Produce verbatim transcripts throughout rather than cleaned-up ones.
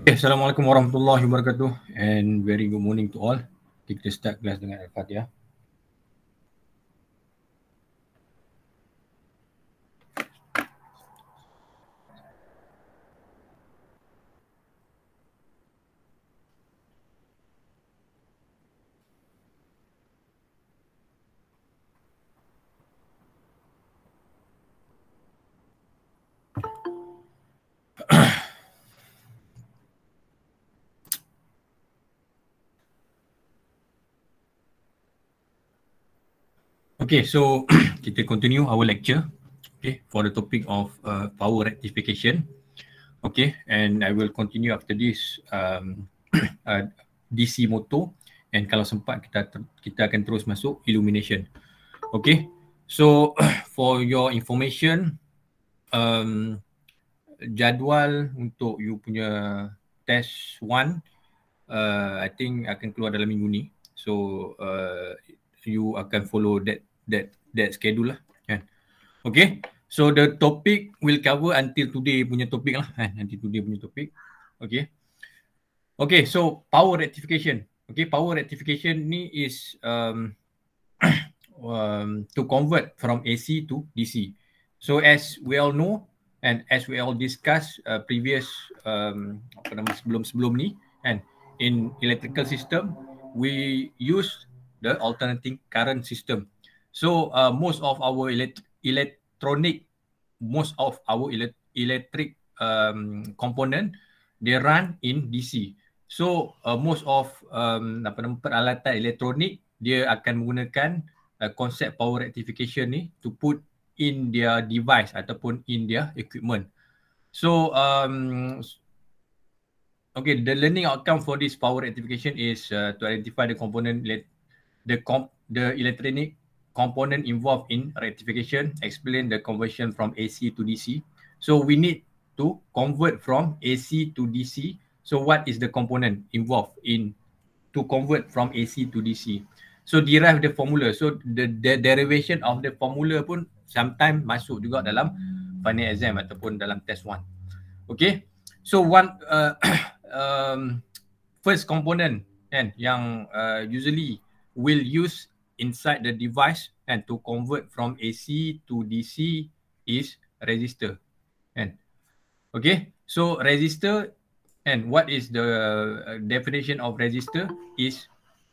Okay, Assalamualaikum warahmatullahi wabarakatuh and very good morning to all. Kita start kelas dengan Al-Fatihah. Okay, so kita continue our lecture, okay, for the topic of uh, power rectification. Okay, and I will continue after this um, uh, D C motor, and kalau sempat kita kita akan terus masuk illumination. Okay, so for your information, um, jadual untuk you punya test one, uh, I think akan keluar dalam minggu ni. So uh, you akan follow that that that schedule lah, kan? Okay, so the topic will cover until today punya topik lah, kan? Nanti today punya topik. Okay. Okay, so power rectification. Okay, power rectification ni is um, um, to convert from A C to D C. So as we all know and as we all discuss uh, previous um, apa nama sebelum-sebelum ni, and in electrical system we use the alternating current system. So uh, most of our elect electronic, most of our ele electric um, component, they run in D C. So uh, most of um, apa nama peralatan elektronik dia akan menggunakan uh, konsep power rectification ni to put in their device ataupun in their equipment. So um, okay, the learning outcome for this power rectification is uh, to identify the component, the comp the electronic component involved in rectification, explain the conversion from A C to D C. So we need to convert from A C to D C. So what is the component involved in to convert from A C to D C? So derive the formula. So the, the derivation of the formula pun sometimes masuk juga dalam final exam ataupun dalam test one. Okay. So one uh, um, first component kan yang uh, usually will use inside the device and to convert from A C to D C is resistor. And okay, so resistor, and what is the uh, definition of resistor is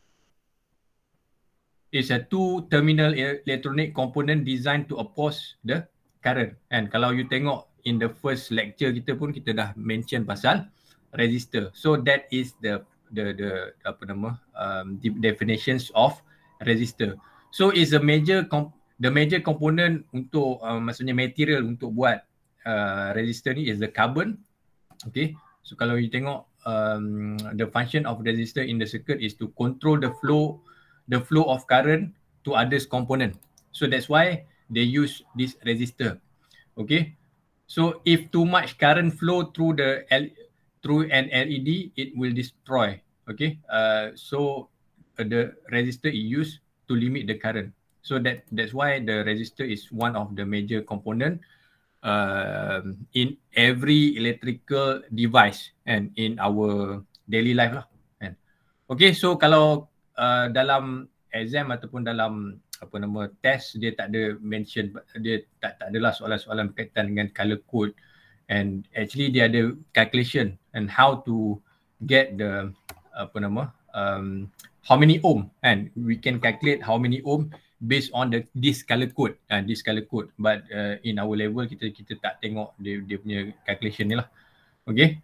is a two terminal electronic component designed to oppose the current. And kalau you tengok in the first lecture kita pun kita dah mention pasal resistor. So that is the the the apa nama um, the definitions of resistor. So is a major comp the major component untuk uh, maksudnya material untuk buat uh, resistor ni is the carbon. Okay, so kalau you tengok um, the function of resistor in the circuit is to control the flow the flow of current to others component. So that's why they use this resistor. Okay, so if too much current flow through the L through an L E D, it will destroy. Okay, uh, so uh, the resistor is used to limit the current. So that that's why the resistor is one of the major component uh, in every electrical device and in our daily life lah. And okay, so kalau uh, dalam exam ataupun dalam apa nama test dia tak ada mention, dia tak tak adalah soalan-soalan berkaitan dengan color code, and actually dia ada calculation and how to get the apa nama um, how many ohm, and we can calculate how many ohm based on the this color code and uh, this color code, but uh, in our level kita kita tak tengok dia dia punya calculation ni lah. Okay.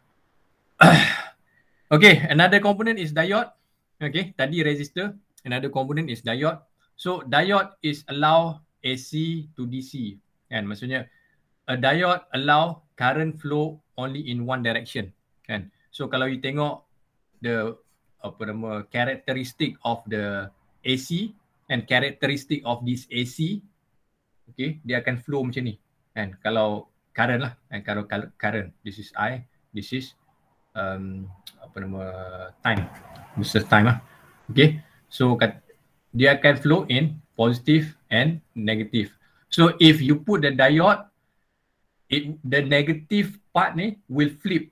Okay, another component is diode. Okay, tadi resistor, another component is diode. So diode is allow A C to D C, kan? Maksudnya a diode allow current flow only in one direction, kan? So kalau you tengok the apa nama characteristic of the A C and characteristic of this A C, okay, dia akan flow macam ni, kan? Kalau current lah, and kalau current, this is I, this is um, apa nama time, this is time lah, okay. So dia akan flow in positive and negative. So if you put the diode, it the negative part ni will flip,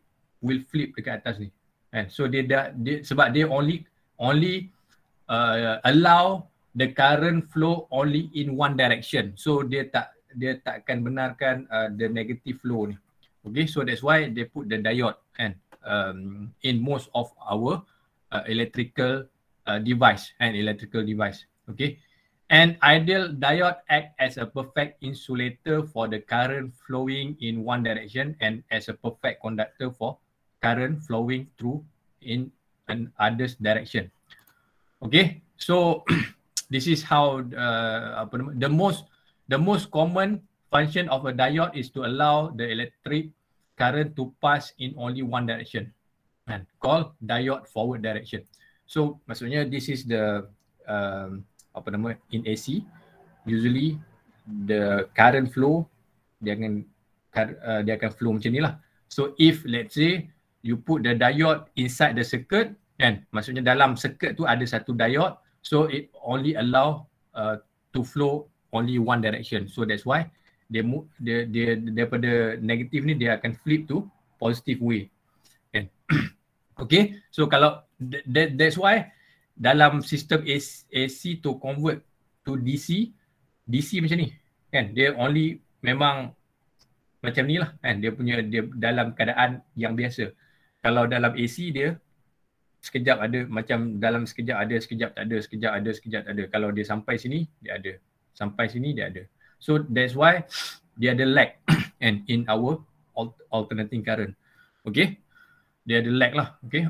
will flip dekat atas ni. And so dia dah dia, sebab dia only only uh, allow the current flow only in one direction. So dia tak dia takkan benarkan uh, the negative flow ni. Okay, so that's why they put the diode and um, in most of our uh, electrical uh, device and electrical device. Okay, an ideal diode act as a perfect insulator for the current flowing in one direction and as a perfect conductor for current flowing through in another direction. Okay, so this is how uh, apa nama, the most the most common function of a diode is to allow the electric current to pass in only one direction and called diode forward direction. So maksudnya this is the um, apa nama in A C, usually the current flow dia akan uh, dia akan flow macam ni lah. So if let's say you put the diode inside the circuit, kan, maksudnya dalam circuit tu ada satu diode, so it only allow uh, to flow only one direction. So that's why dia dia dia daripada negative ni dia akan flip to positive way. Kan. Okay, so kalau that, that's why dalam sistem A C to convert to D C, D C macam ni, kan, dia only memang macam ni lah, kan, dia punya dia dalam keadaan yang biasa. Kalau dalam A C dia sekejap ada, macam dalam sekejap ada, sekejap tak ada, sekejap ada, sekejap tak ada. Kalau dia sampai sini, dia ada. Sampai sini, dia ada. So that's why dia ada lag and in our alternating current. Okay, dia ada lag lah. Okay.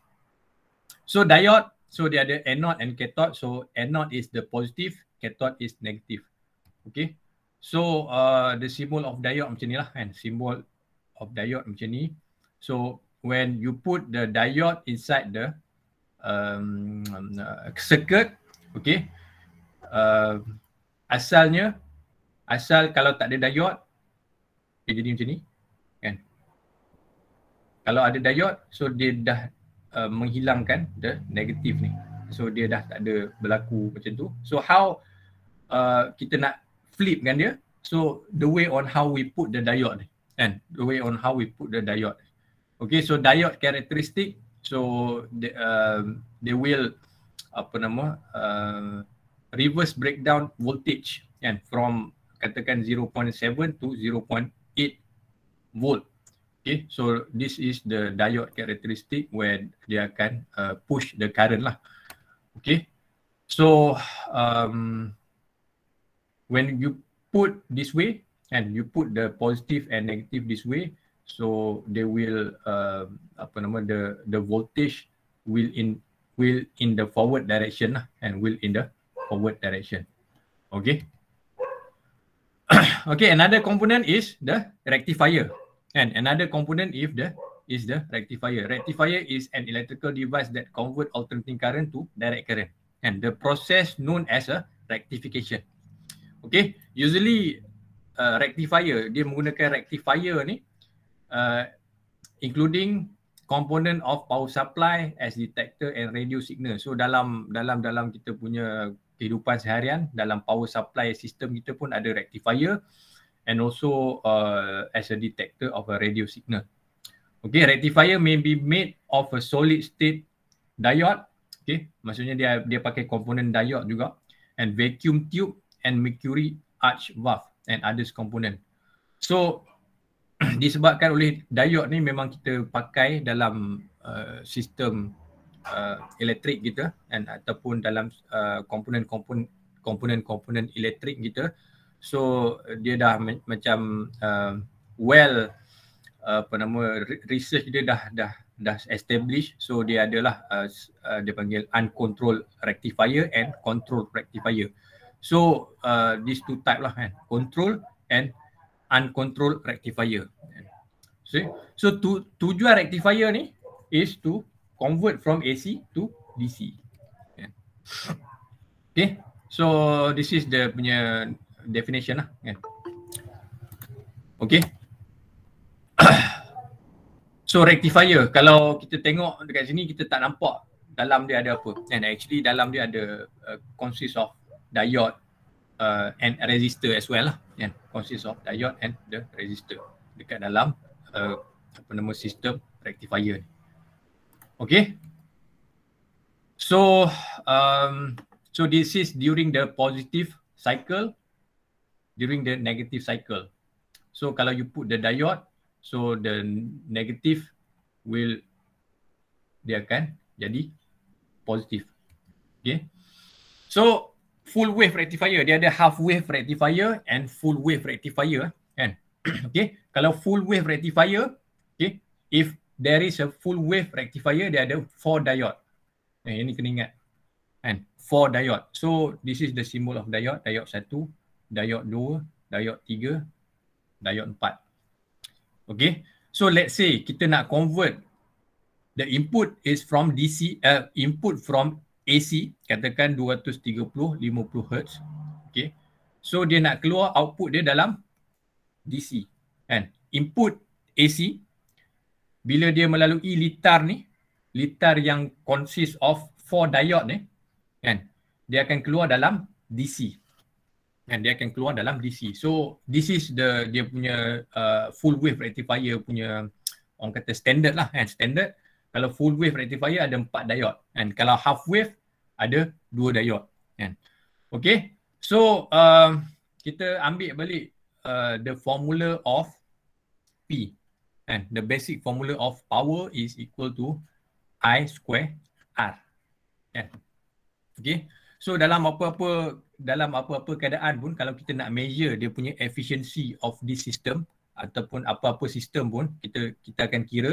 So diode, so dia ada anode and cathode. So anode is the positive, cathode is negative. Okay. So uh, the symbol of diode macam ni lah, kan. Symbol of diode macam ni. So when you put the diode inside the um, uh, circuit, okay, uh, asalnya, asal kalau tak ada diode, dia jadi macam ni, kan. Kalau ada diode, so dia dah uh, menghilangkan the negative ni. So dia dah tak ada berlaku macam tu. So how uh, kita nak flipkan dia? So the way on how we put the diode, kan, the way on how we put the diode. Okay, so diode characteristic, so they, uh, they will apa nama uh, reverse breakdown voltage, kan, from katakan zero point seven to zero point eight volt. Okay, so this is the diode characteristic where dia akan uh, push the current lah. Okay, so um, when you put this way and you put the positive and negative this way, so they will uh, apa nama the the voltage will in will in the forward direction lah, and will in the forward direction. Okay. Okay, another component is the rectifier. And another component if the is the rectifier. Rectifier is an electrical device that convert alternating current to direct current. And the process known as a rectification. Okay, usually uh, rectifier, dia menggunakan rectifier ni uh, including component of power supply as detector and radio signal. So dalam dalam dalam kita punya kehidupan seharian, dalam power supply system kita pun ada rectifier and also uh, as a detector of a radio signal. Okay, rectifier may be made of a solid state diode. Okay, maksudnya dia dia pakai komponen diode juga, and vacuum tube and mercury arch valve and others component. So disebabkan oleh diode ni memang kita pakai dalam uh, sistem uh, elektrik kita, and ataupun dalam uh, komponen-komponen komponen-komponen elektrik kita. So dia dah macam uh, well uh, apa nama research dia dah dah dah establish. So dia adalah uh, uh, dia panggil uncontrolled rectifier and controlled rectifier. So uh, these two type lah, kan, control and uncontrolled rectifier. So, so tu, tujuan rectifier ni is to convert from A C to D C. Okay, so this is the punya definition lah, kan. Okay. So rectifier, kalau kita tengok dekat sini kita tak nampak dalam dia ada apa. And actually dalam dia ada uh, consist of diode uh, and resistor as well lah, kan. Consist of diode and the resistor dekat dalam uh, apa nama sistem rectifier. Okay. So, um, so this is during the positive cycle, during the negative cycle. So kalau you put the diode, so the negative will, dia akan jadi positif. Okay. So full wave rectifier, dia ada half wave rectifier and full wave rectifier kan. Okay. Kalau full wave rectifier, okay, if there is a full wave rectifier, dia ada four diode. Eh, ini kena ingat kan, four diode. So this is the symbol of diode, diode satu, diode dua, diode tiga, diode empat. Okay. So let's say kita nak convert the input is from D C, uh, input from A C, katakan dua ratus tiga puluh, lima puluh hertz. Okay. So dia nak keluar output dia dalam D C. Kan? Input A C, bila dia melalui litar ni, litar yang consist of four diode ni, kan? Dia akan keluar dalam D C. Kan? Dia akan keluar dalam D C. So this is the dia punya uh, full wave rectifier punya, orang kata standard lah kan, standard. Kalau full wave rectifier ada empat diode, and kalau half wave ada dua diode, kan? Okay, so uh, kita ambil balik uh, the formula of P, and the basic formula of power is equal to I square R, kan? Okay, so dalam apa-apa dalam apa-apa keadaan pun, kalau kita nak measure dia punya efficiency of this system ataupun apa-apa sistem pun, kita kita akan kira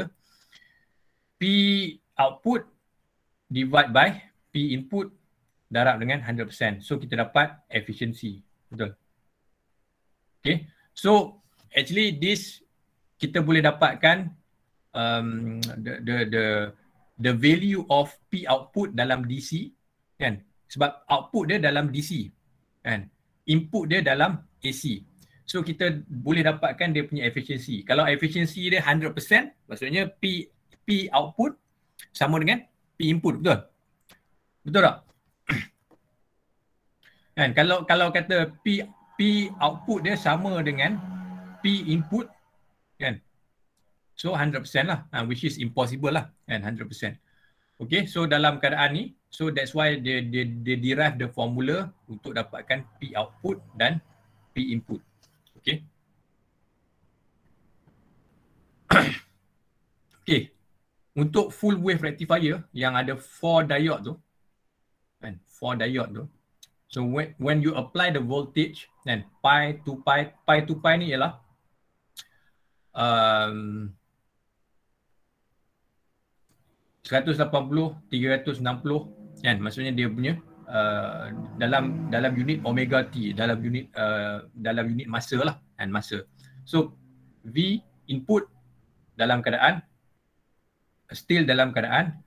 P output divide by P input darab dengan one hundred percent. So kita dapat efficiency. Betul. Okay. So actually this kita boleh dapatkan um, the, the the the value of P output dalam D C, kan? Sebab output dia dalam D C, kan? Input dia dalam A C. So kita boleh dapatkan dia punya efficiency. Kalau efficiency dia one hundred percent, maksudnya P P output sama dengan P input, betul? Betul tak? Kan, kalau kalau kata P P output dia sama dengan P input, kan? So one hundred percent lah, which is impossible lah, kan, one hundred percent. Okay, so dalam keadaan ni, so that's why dia dia dia derive the formula untuk dapatkan P output dan P input. Okay. Okay. Untuk full wave rectifier yang ada four diode tu, kan, four diode tu. So when when you apply the voltage, kan, pi to pi, pi to pi ni ialah um, seratus lapan puluh, tiga ratus enam puluh, kan, maksudnya dia punya uh, dalam dalam unit omega T, dalam unit uh, dalam unit masa lah, kan, masa. So V input dalam keadaan still dalam keadaan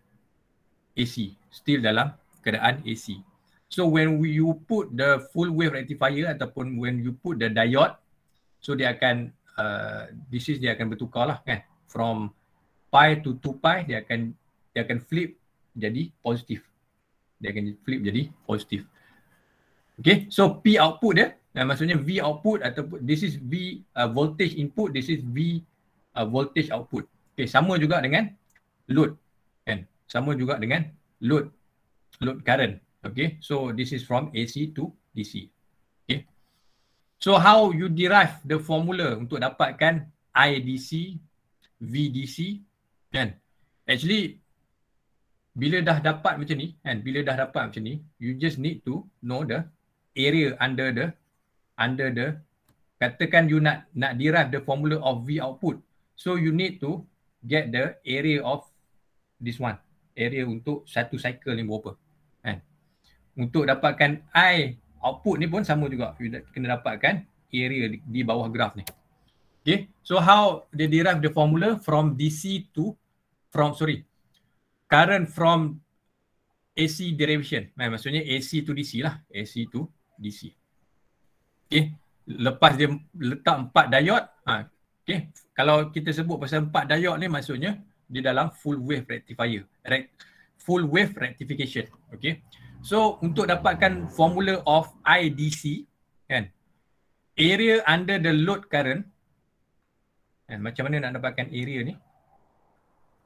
A C, still dalam keadaan A C. So when you put the full wave rectifier ataupun when you put the diode, so dia akan uh, this is dia akan bertukar lah, kan, from pi to two pi, dia akan dia akan flip jadi positif. Dia akan flip jadi positif. Okay, so P output dia, nah, maksudnya V output ataupun this is V uh, voltage input, this is V uh, voltage output. Okay, sama juga dengan load, kan, sama juga dengan load load current. Okay, so this is from A C to D C. Okay, so how you derive the formula untuk dapatkan I D C, V D C, kan? Actually bila dah dapat macam ni, kan, bila dah dapat macam ni, you just need to know the area under the under the katakan you nak nak derive the formula of V output, so you need to get the area of this one, area untuk satu cycle ni berapa, kan? Untuk dapatkan I output ni pun sama juga, you kena dapatkan area di, di bawah graf ni. Okay, so how they derive the formula from D C to from sorry current from A C derivation, nah, maksudnya A C to D C lah, A C to D C. Okay, lepas dia letak empat diode, ha, okay, kalau kita sebut pasal empat diode ni maksudnya di dalam full wave rectifier, right? Full wave rectification. Okay, so untuk dapatkan formula of I D C, kan, area under the load current, kan, macam mana nak dapatkan area ni?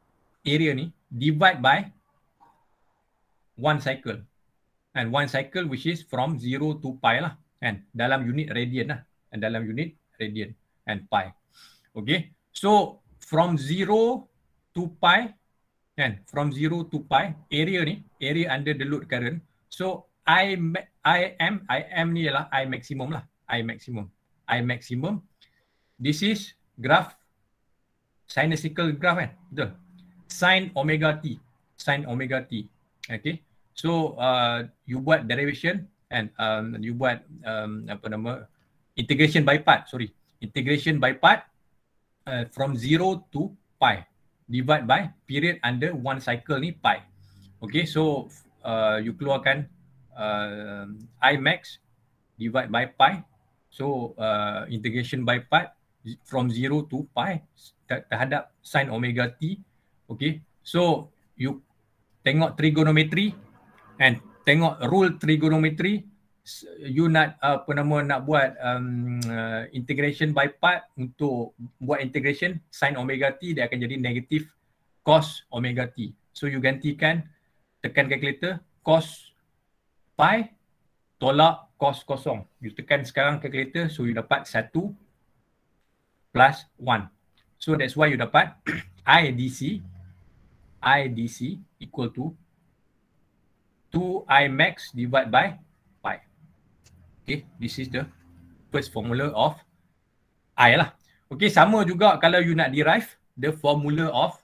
area ni divide by one cycle. And one cycle which is from zero to pi lah. And dalam unit radian lah. And dalam unit radian and pi. Okay. So from zero to pi, and from zero to pi, area ni, area under the load current. So I, I am, I am ni ialah I maximum lah. I maximum. I maximum. This is graph, sinusical graph kan. Betul. Sin omega t. Sin omega t. Okay. So uh, you buat derivation and um, you buat um, apa nama integration by part. Sorry, integration by part uh, from zero to pi divide by period under one cycle ni pi. Okay, so uh, you keluarkan uh, I max divide by pi. So uh, integration by part from zero to pi terhadap sin omega t. Okay, so you tengok trigonometry. And tengok rule trigonometry, you nak apa nama nak buat um, uh, integration by part. Untuk buat integration sin omega t, dia akan jadi negatif cos omega t. So you gantikan, tekan calculator, cos pi tolak cos kosong. You tekan sekarang calculator, so you dapat satu plus one. So that's why you dapat I D C, I D C equal to two I max divided by pi. Okay, this is the first formula of I lah. Okay, sama juga kalau you nak derive the formula of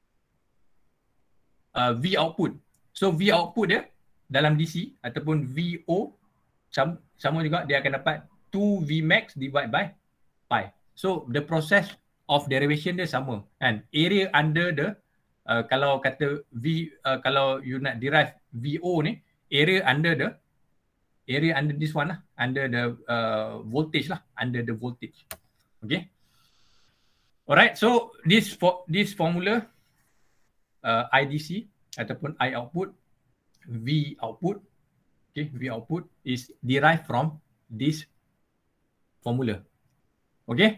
uh, V output. So V output dia dalam D C ataupun V O sama, sama juga, dia akan dapat two V max divided by pi. So the process of derivation dia sama. And area under the Uh, kalau kata V, uh, kalau you nak derive V O ni, area under the, area under this one lah, under the uh, voltage lah, under the voltage. Okay. Alright, so this for this formula uh, I D C ataupun I output, V output, okay, V output is derived from this formula. Okay.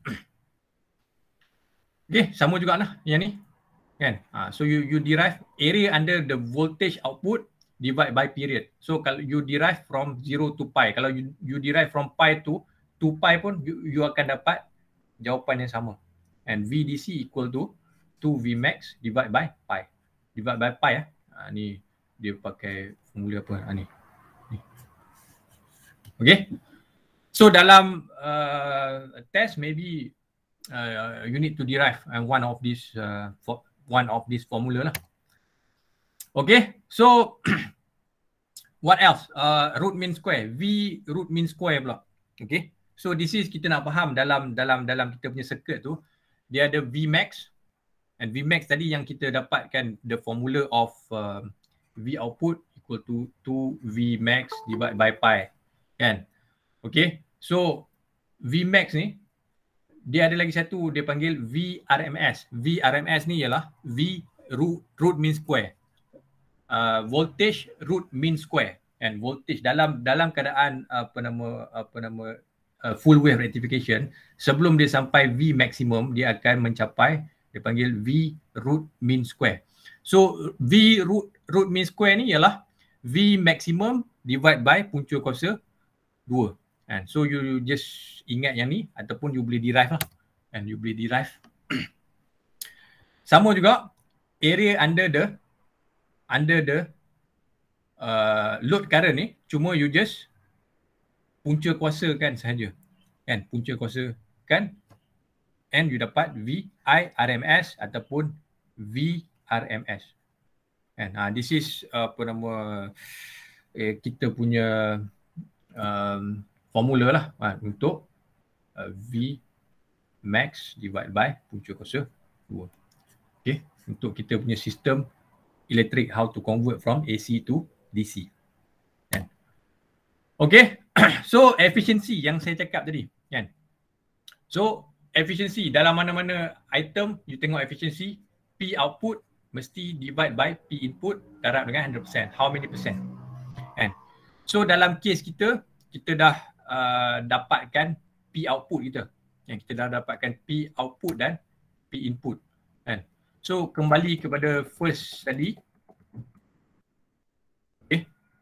Okay, sama juga lah yang ni. Kan? Ha, so you you derive area under the voltage output divide by period. So kalau you derive from zero to pi, kalau you you derive from pi to to pi pun you, you akan dapat jawapan yang sama. And V D C equal to two V max divide by pi. Divide by pi ya. Ha, ni dia pakai formula apa? Ha, ni. ni. Okay. So dalam uh, test maybe uh, you need to derive and one of these uh, for one of this formula lah. Okay, so what else? Uh, root mean square, V root mean square pula. Okay, so this is kita nak faham dalam dalam dalam kita punya circuit tu, dia ada V max, and V max tadi yang kita dapatkan the formula of uh, V output equal to two V max divided by pi, kan? Okay, so V max ni dia ada lagi satu, dia panggil V R M S. V R M S ni ialah V root, root mean square. Uh, voltage root mean square. And voltage dalam dalam keadaan apa nama apa nama uh, full wave rectification, sebelum dia sampai V maximum, dia akan mencapai, dia panggil V root mean square. So V root root mean square ni ialah V maximum divide by punca kuasa dua. And so you, you just ingat yang ni ataupun you boleh derive lah. And you boleh derive. Sama juga area under the under the uh, load current ni, cuma you just punca kuasa kan sahaja. Kan, punca kuasa kan, and you dapat V I R M S ataupun V R M S. And uh, this is uh, apa nama eh, kita punya um, formula lah ha, untuk uh, V max divide by punca kuasa dua. Okay, untuk kita punya sistem elektrik, how to convert from A C to D C. Kan? Okay, so efficiency yang saya cakap tadi. Kan? So efficiency dalam mana-mana item, you tengok efficiency, P output mesti divide by P input darab dengan one hundred percent. How many percent? Kan? So dalam case kita, kita dah Uh, dapatkan P output kita. Yang kita dah dapatkan P output dan P input. Kan? So kembali kepada first tadi. Okay.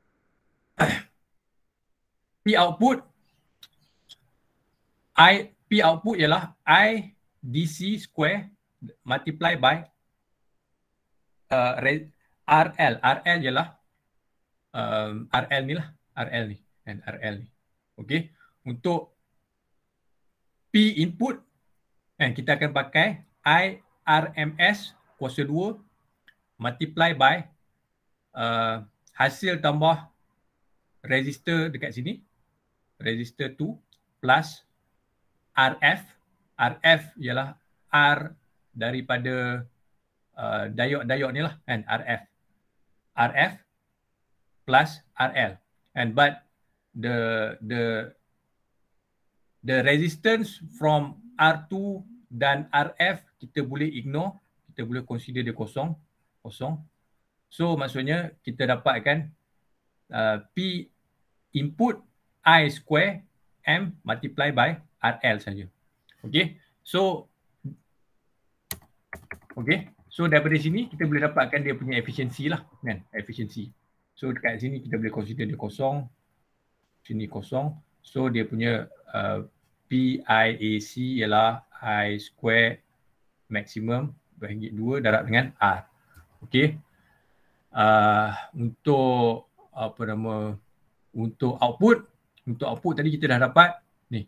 P output, I P output ialah I D C square multiply by uh, R L. R L ialah um, R L ni lah. R L ni. And R L ni. Okay. Untuk P input, eh, kita akan pakai I R M S kuasa dua multiply by uh, hasil tambah resistor dekat sini. Resistor dua plus R F. R F ialah R daripada uh, diode-diode ni lah kan, R F. R F plus R L. And but the the the resistance from R two dan R F kita boleh ignore, kita boleh consider dia kosong, kosong. So maksudnya kita dapatkan uh, P input I square M multiply by R L saja. Okay. So okay. So daripada sini kita boleh dapatkan dia punya efisiensi lah kan, efisiensi. So dekat sini kita boleh consider dia kosong, sini kosong. So dia punya uh, P I A C ialah I square maximum bahagi dua darab dengan R. Okay. Uh, untuk apa nama, untuk output, untuk output tadi kita dah dapat ni.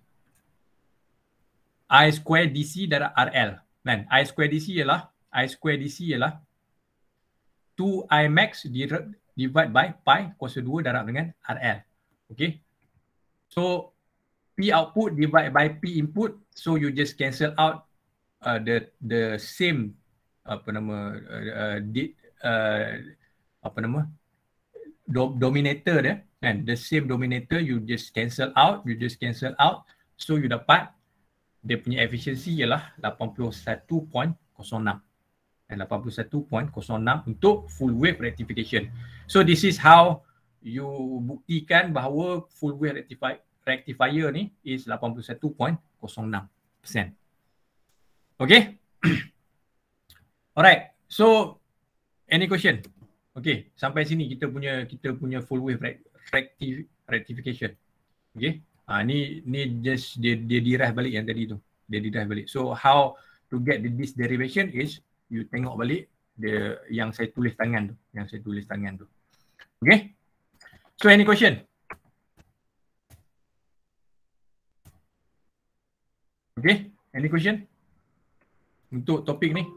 I square D C darab R L. Kan? I square D C ialah I square D C ialah two I max divide by pi kuasa dua darab dengan R L. Okay. So P output divide by P input. So you just cancel out uh, the the same apa nama uh, di, uh, apa nama do, dominator dia kan, the same dominator you just cancel out, you just cancel out. So you dapat dia punya efisiensi ialah lapan puluh satu perpuluhan kosong enam. Dan lapan puluh satu perpuluhan kosong enam untuk full wave rectification. So this is how you buktikan bahawa full wave rectifier, rectifier ni is lapan puluh satu perpuluhan kosong enam persen. Okay. Alright. So any question? Okay, sampai sini kita punya kita punya full wave rectif, rectification. Okay. Ah, ni ni just dia dia dirah balik yang tadi tu. Dia dirah balik. So how to get this derivation is you tengok balik dia yang saya tulis tangan tu, yang saya tulis tangan tu. Okay? So any question? Okay? Any question? Untuk topik ni?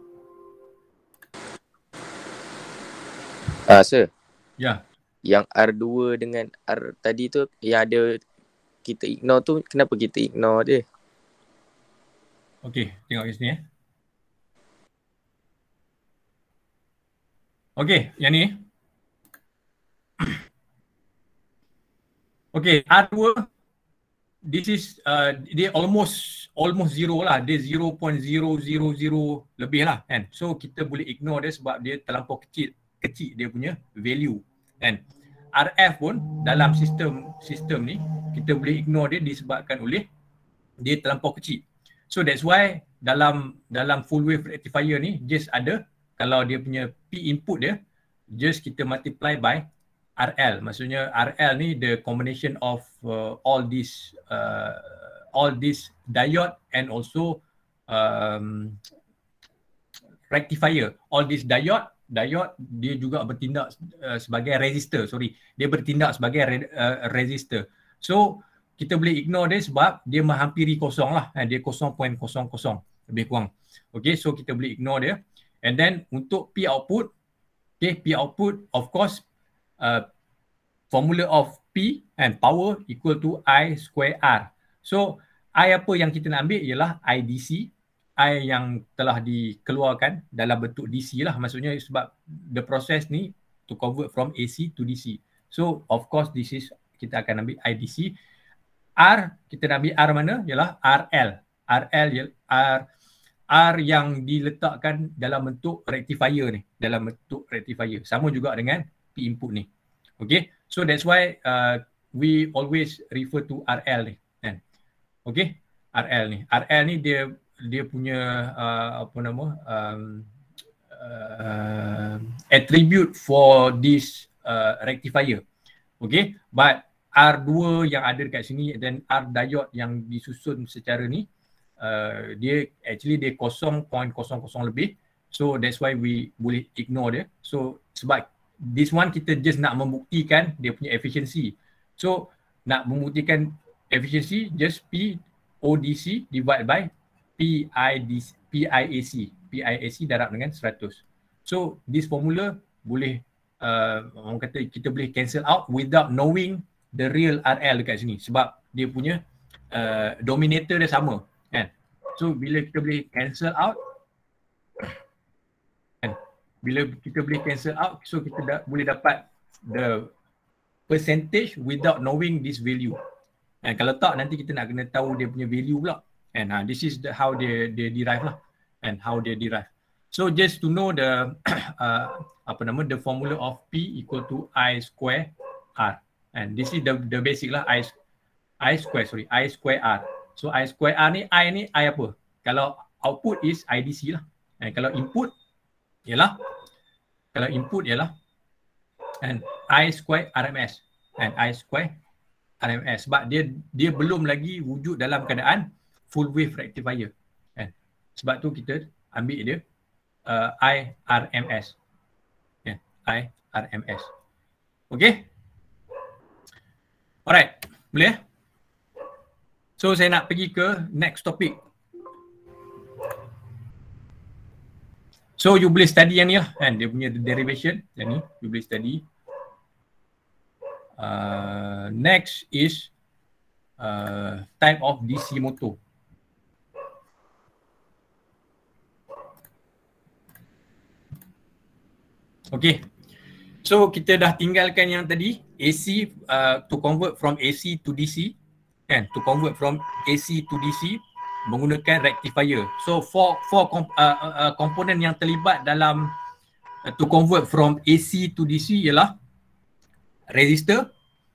Ah, uh, sir. Ya. Yeah. Yang R dua dengan R tadi tu yang ada kita ignore tu, kenapa kita ignore dia? Okay, tengok kat sini eh. Okay, yang ni. Okay, R dua, this is uh, dia almost almost zero lah. Dia zero point zero zero zero lebih lah kan. So kita boleh ignore dia sebab dia terlampau kecil, kecil dia punya value kan. R F pun dalam sistem sistem ni kita boleh ignore dia disebabkan oleh dia terlampau kecil. So that's why dalam dalam full wave rectifier ni just ada, kalau dia punya P input dia just kita multiply by R L. Maksudnya R L ni the combination of uh, all these uh, all these diode and also um, rectifier. All these diode, diode dia juga bertindak uh, sebagai resistor. Sorry, dia bertindak sebagai re, uh, resistor. So kita boleh ignore dia sebab dia menghampiri kosong lah. Dia kosong perpuluhan kosong kosong lebih kurang. Okay, so kita boleh ignore dia. And then untuk P output, okay, P output of course uh, formula of P and power equal to I square R. So I apa yang kita nak ambil ialah I D C. I yang telah dikeluarkan dalam bentuk D C lah. Maksudnya sebab the process ni to convert from A C to D C. So of course this is kita akan ambil I D C. R, kita nak ambil R mana? Ialah R L. R L ialah R, R yang diletakkan dalam bentuk rectifier ni. Dalam bentuk rectifier. Sama juga dengan P input ni. Okay. So that's why uh, we always refer to R L ni. Kan? Okay. R L ni. R L ni dia dia punya uh, apa nama um, uh, attribute for this uh, rectifier. Okay, but R two yang ada dekat sini dan R diode yang disusun secara ni, uh, dia actually dia zero point zero zero lebih. So that's why we boleh ignore dia. So sebab this one kita just nak membuktikan dia punya efficiency. So nak membuktikan efficiency, just P O D C divided by P I D C, P I A C. P I A C darab dengan seratus. So this formula boleh uh, orang kata kita boleh cancel out without knowing the real R L dekat sini sebab dia punya uh, dominator dia sama kan. So bila kita boleh cancel out kan, bila kita boleh cancel out, so kita da- boleh dapat the percentage without knowing this value. And kalau tak nanti kita nak kena tahu dia punya value pula. And uh, this is the, how they they derive lah, and how they derive. So just to know the uh, apa nama the formula of P equal to I square R. And this is the the basic lah, I I square sorry I square R. So I square R ni, I ni I apa? Kalau output is I D C lah. And kalau input ialah kalau input ialah and I square R M S, and I square R M S sebab dia dia belum lagi wujud dalam keadaan full wave rectifier. Kan? Sebab tu kita ambil dia uh, I R M S. Yeah, I R M S. Okay? Alright, boleh ya? So saya nak pergi ke next topic. So you boleh study yang ni lah kan, dia punya derivation yang ni you boleh study. Uh, next is uh, type of D C motor. Okay, so kita dah tinggalkan yang tadi A C uh, to convert from A C to D C kan, to convert from A C to D C menggunakan rectifier. So four four comp, uh, uh, komponen yang terlibat dalam uh, to convert from A C to D C ialah resistor,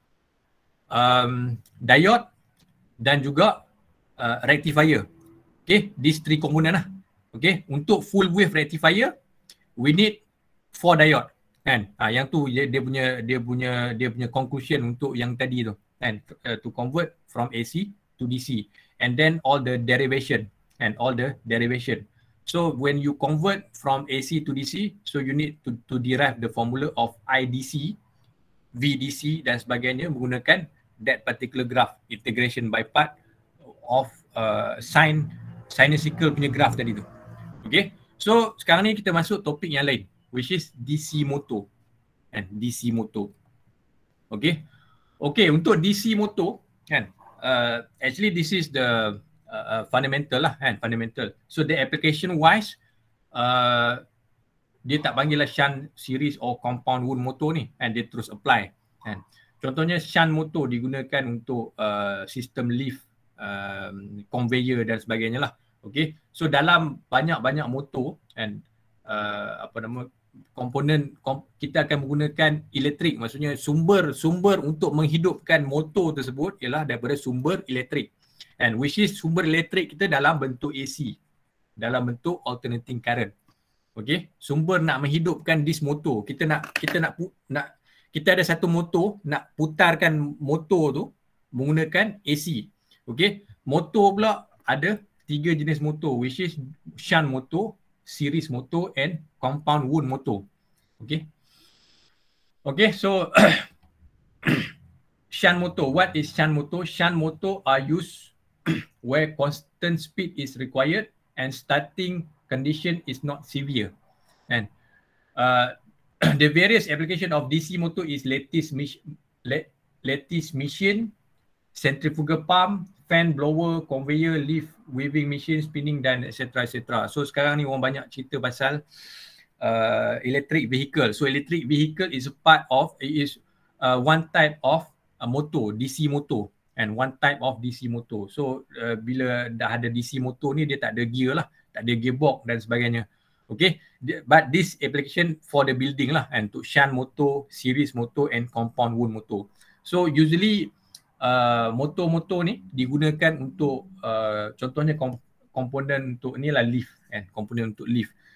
um, diode dan juga uh, rectifier. Okay, these three komponen lah. Okay, untuk full wave rectifier we need four diode kan. Ah, yang tu dia, dia punya dia punya dia punya conclusion untuk yang tadi tu kan, uh, to convert from A C to D C, and then all the derivation and all the derivation. So when you convert from A C to D C, so you need to to derive the formula of I D C, V D C dan sebagainya menggunakan that particular graph, integration by part of uh, sin sinusical punya graph tadi tu. Okay, so sekarang ni kita masuk topik yang lain, which is D C motor and D C motor. Okay, okay untuk D C motor kan, uh, actually this is the uh, uh, fundamental lah kan, fundamental. So the application wise, uh, dia tak panggil lah shunt series or compound wound motor ni, and dia terus apply kan. Contohnya shunt motor digunakan untuk uh, sistem lift, um, conveyor dan sebagainya lah. Okay, so dalam banyak-banyak motor and uh, apa nama komponen kom, kita akan menggunakan elektrik, maksudnya sumber sumber untuk menghidupkan motor tersebut ialah daripada sumber elektrik, and which is sumber elektrik kita dalam bentuk A C, dalam bentuk alternating current. Okay, sumber nak menghidupkan this motor, kita nak kita nak nak kita ada satu motor, nak putarkan motor tu menggunakan A C. Okay, motor pula ada tiga jenis motor, which is shunt motor, series motor and compound wound motor. Okay. Okay, so shunt motor. What is shunt motor? Shunt motor are used where constant speed is required and starting condition is not severe. And uh, the various application of D C motor is lattice lattice machine, centrifugal pump, fan blower, conveyor, lift, weaving machine, spinning dan et cetera et cetera. So sekarang ni orang banyak cerita pasal uh, electric vehicle. So electric vehicle is a part of, is uh, one type of uh, motor, D C motor, and one type of D C motor. So uh, bila dah ada D C motor ni dia tak ada gear lah, tak ada gearbox dan sebagainya. Okay, but this application for the building lah, and to shunt motor, series motor and compound wound motor. So usually Uh, motor-motor ni digunakan untuk uh, contohnya kom- komponen untuk ni lah lift kan, komponen untuk lift.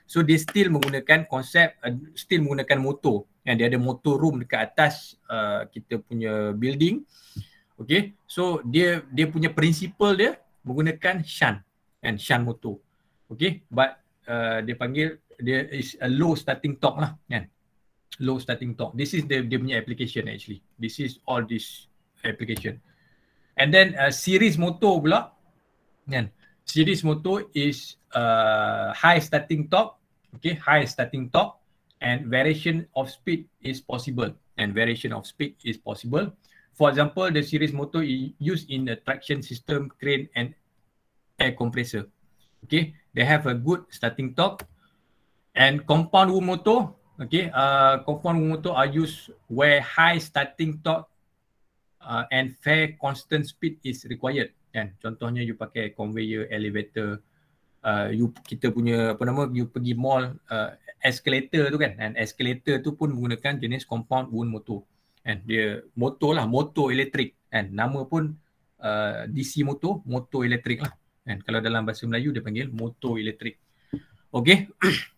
So dia still menggunakan konsep, uh, still menggunakan motor. Yang dia ada motor room dekat atas uh, kita punya building. Okay, so dia dia punya principle dia menggunakan shunt and shunt motor. Okay, but uh, dia panggil dia is a low starting torque lah kan. Low starting torque. This is the dia punya application actually. This is all this application. And then uh, series motor pula kan. Series motor is uh, high starting torque, okay, high starting torque and variation of speed is possible and variation of speed is possible. For example, the series motor is used in the traction system, crane and air compressor. Okay, they have a good starting torque. And compound wound motor, okay, uh, compound wound motor are used where high starting torque uh, and fair constant speed is required. Kan? Contohnya you pakai conveyor, elevator, uh, you kita punya apa nama, you pergi mall, uh, escalator tu kan, and escalator tu pun menggunakan jenis compound wound motor. And dia motor lah, motor elektrik. And nama pun uh, D C motor, motor elektrik lah. And kalau dalam bahasa Melayu dia panggil motor elektrik. Okay.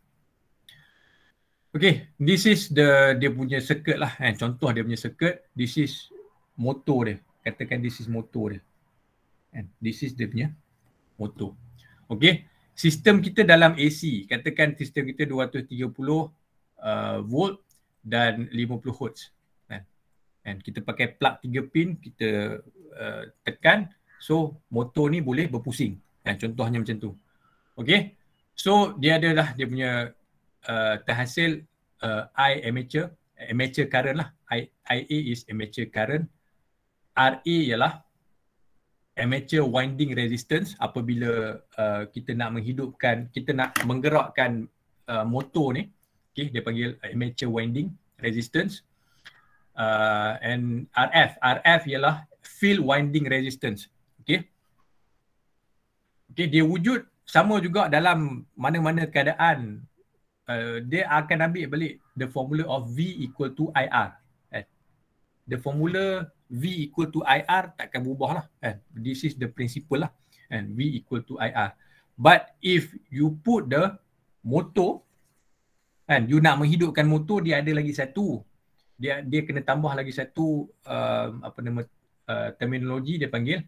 Okay, this is the dia punya circuit lah kan. Contoh dia punya circuit, this is motor dia. Katakan this is motor dia. And this is dia punya motor. Okay, sistem kita dalam A C, katakan sistem kita dua ratus tiga puluh uh, volt dan lima puluh hertz. Kan? And kita pakai plug tiga pin, kita uh, tekan, so motor ni boleh berpusing. Kan? Contohnya macam tu. Okay, so dia adalah dia punya Uh, terhasil uh, I amateur, amateur current lah. I, IA is amateur current. R A ialah amateur winding resistance. Apabila uh, kita nak menghidupkan, kita nak menggerakkan uh, motor ni, okay, dia panggil amateur winding resistance. Uh, and R F, R F ialah field winding resistance. Okay, okay, dia wujud sama juga dalam mana-mana keadaan. Uh, dia akan ambil balik the formula of V equal to I R. Eh. The formula V equal to I R takkan berubah lah. Eh. This is the principle lah. And V equal to I R. But if you put the motor, and you nak menghidupkan motor, dia ada lagi satu. Dia dia kena tambah lagi satu uh, apa nama uh, terminologi dia panggil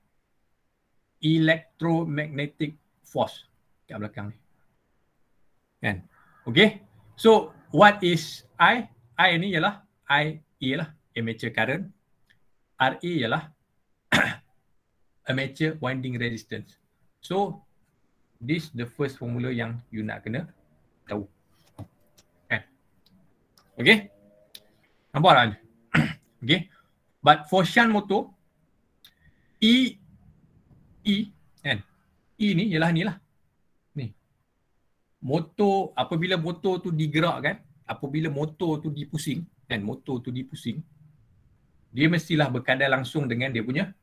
electromagnetic force kat belakang ni. Kan? Okay, so what is I? I ni ialah I ialah amateur current. R A ialah amateur winding resistance. So this the first formula yang you nak kena tahu. Kan? Okay, nampak tak? Okay, but for shunt motor, E E kan? E ni ialah ni lah. Motor, apabila motor tu digerakkan, apabila motor tu dipusing, kan, motor tu dipusing, dia mestilah berkadar langsung dengan dia punya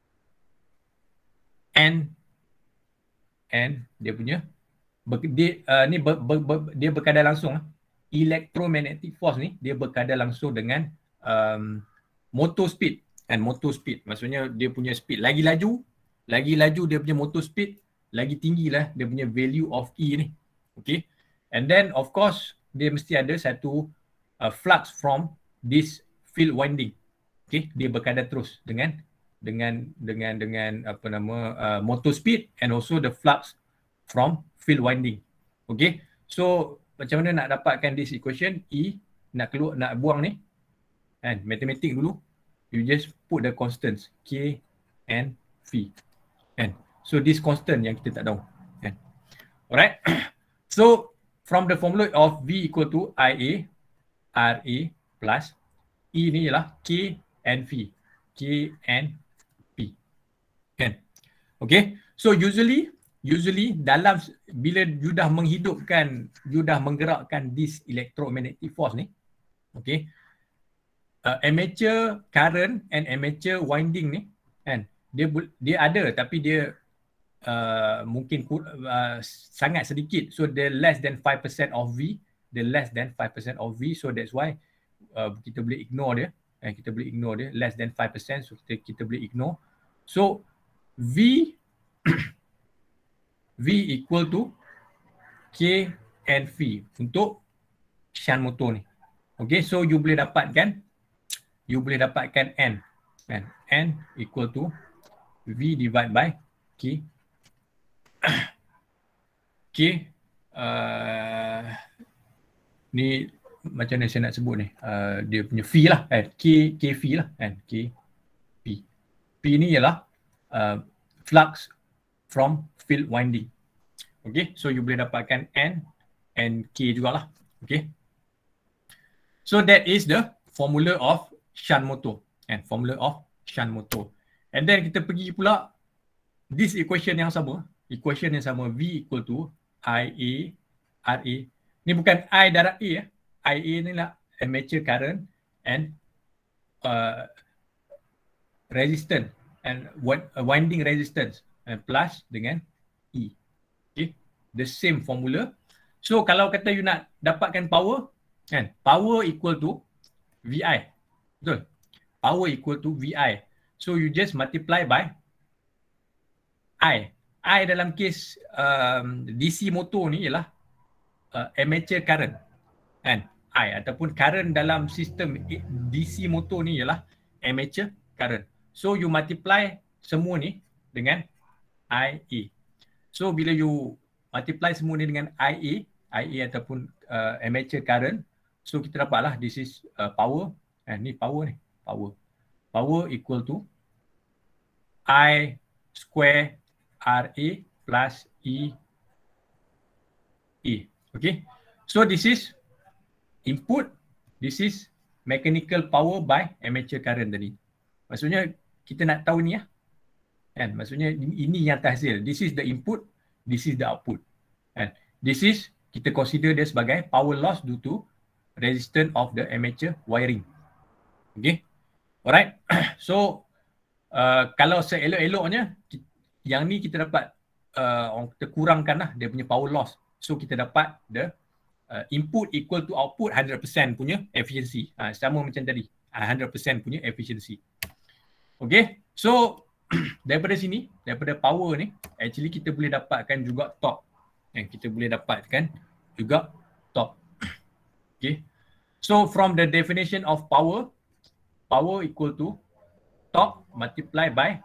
N, N dia punya ber, dia, uh, ni ber, ber, ber, dia berkadar langsung lah. Electromagnetic force ni dia berkadar langsung dengan um, motor speed, kan, motor speed. Maksudnya dia punya speed lagi laju, lagi laju dia punya motor speed, lagi tinggilah dia punya value of E ni. Okay, and then of course dia mesti ada satu uh, flux from this field winding. Okay, dia berkadar terus dengan dengan dengan dengan apa nama uh, motor speed and also the flux from field winding. Okay, so macam mana nak dapatkan this equation? E nak keluar, nak buang ni, kan, matematik dulu. You just put the constants K and V, kan. So this constant yang kita tak tahu, kan. Alright. So from the formula of V equal to I A R A plus E ni ialah K and V. K and P. Kan? Okay. So usually usually dalam bila you dah menghidupkan, you dah menggerakkan this electromagnetic force ni, okay, uh, amateur current and amateur winding ni, kan, dia dia ada tapi dia Uh, mungkin uh, sangat sedikit. So the less than five percent of V, the less than five percent of V, so that's why uh, kita boleh ignore dia. Eh, kita boleh ignore dia, less than five percent, so kita, kita boleh ignore. So V V equal to K and V untuk shunt motor ni. Okay, so you boleh dapatkan, you boleh dapatkan N. Kan? N equal to V divided by K. K, uh, ni macam mana saya nak sebut ni, uh, dia punya V lah, eh, K, K V lah kan, K, P. P ni ialah uh, flux from field winding. Okay, so you boleh dapatkan N and K jugalah. Okay. So that is the formula of shunt motor and formula of shunt motor. And then kita pergi pula this equation yang sama, equation yang sama, V equal to I A R A. Ni bukan I darab A ya. I A ni lah armature current and uh, resistance and winding resistance and plus dengan E. Okay, the same formula. So kalau kata you nak dapatkan power, kan, power equal to V I. Betul? Power equal to V I. So you just multiply by I. I dalam case um, D C motor ni ialah uh, armature current. Kan? I ataupun current dalam sistem D C motor ni ialah armature current. So you multiply semua ni dengan I A. So bila you multiply semua ni dengan I A, I A ataupun uh, armature current, so kita dapatlah this is uh, power. Eh, ni power ni, power. Power equal to I square R A plus E A. Okay. So this is input, this is mechanical power by armature current tadi. Maksudnya kita nak tahu ni ya. Kan? Maksudnya ini yang terhasil. This is the input, this is the output. And this is kita consider dia sebagai power loss due to resistance of the armature wiring. Okay. Alright. So uh, kalau seelok-eloknya yang ni kita dapat uh, orang kita kurangkan lah dia punya power loss. So kita dapat the uh, input equal to output one hundred percent punya efficiency. Uh, sama macam tadi. one hundred percent punya efficiency. Okay. So daripada sini, daripada power ni, actually kita boleh dapatkan juga torque. Yang kita boleh dapatkan juga torque. Okay. So from the definition of power, power equal to torque multiply by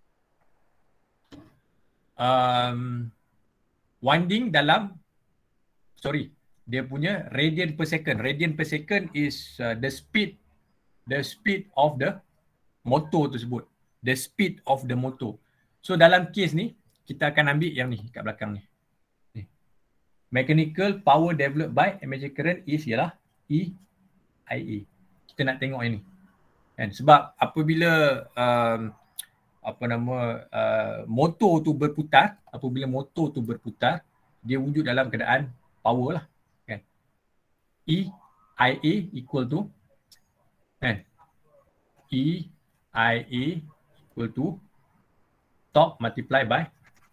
um, winding dalam, sorry, dia punya radian per second. Radian per second is uh, the speed, the speed of the motor tersebut. The speed of the motor. So dalam case ni, kita akan ambil yang ni kat belakang ni. ni. Mechanical power developed by armature current is ialah E I A. Kita nak tengok yang ni. Kan? Sebab apabila um, apa nama uh, motor tu berputar, apabila motor tu berputar, dia wujud dalam keadaan power lah. Kan? E I A equal to kan? E I A equal to torque multiply by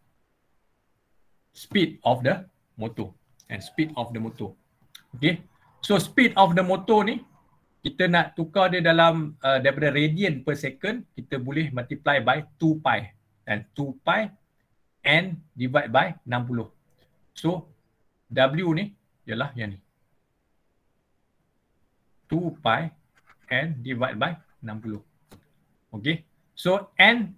speed of the motor and speed of the motor. Okay. So speed of the motor ni kita nak tukar dia dalam uh, daripada radian per second, kita boleh multiply by two pi and two pi n divide by sixty. So W ni ialah yang ni. two pi n divide by sixty. Okay. So n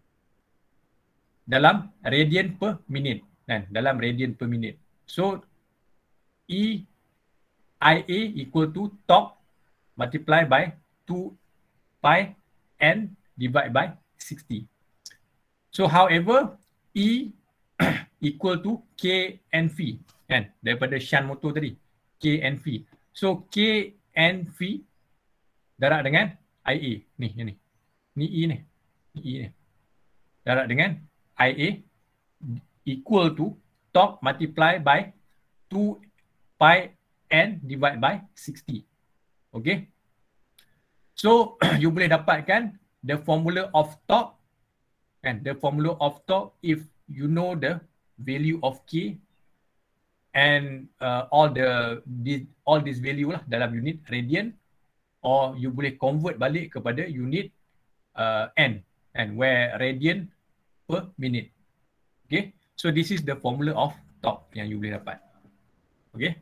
dalam radian per minute, kan? Dalam radian per minute. So E I A equal to torque multiply by two pi n divide by sixty. So however, E equal to K N V, kan? Daripada shunt motor tadi, K N V. So K N V darab dengan I A. Ni, yang ni. Ni E ni. Ni E ni. Darab dengan I A equal to torque multiply by two pi n divide by sixty. Okay. So you boleh dapatkan the formula of torque and the formula of torque if you know the value of K and uh, all the this, all this value lah dalam unit radian, or you boleh convert balik kepada unit uh, N and where radian per minute. Okay. So this is the formula of torque yang you boleh dapat. Okay.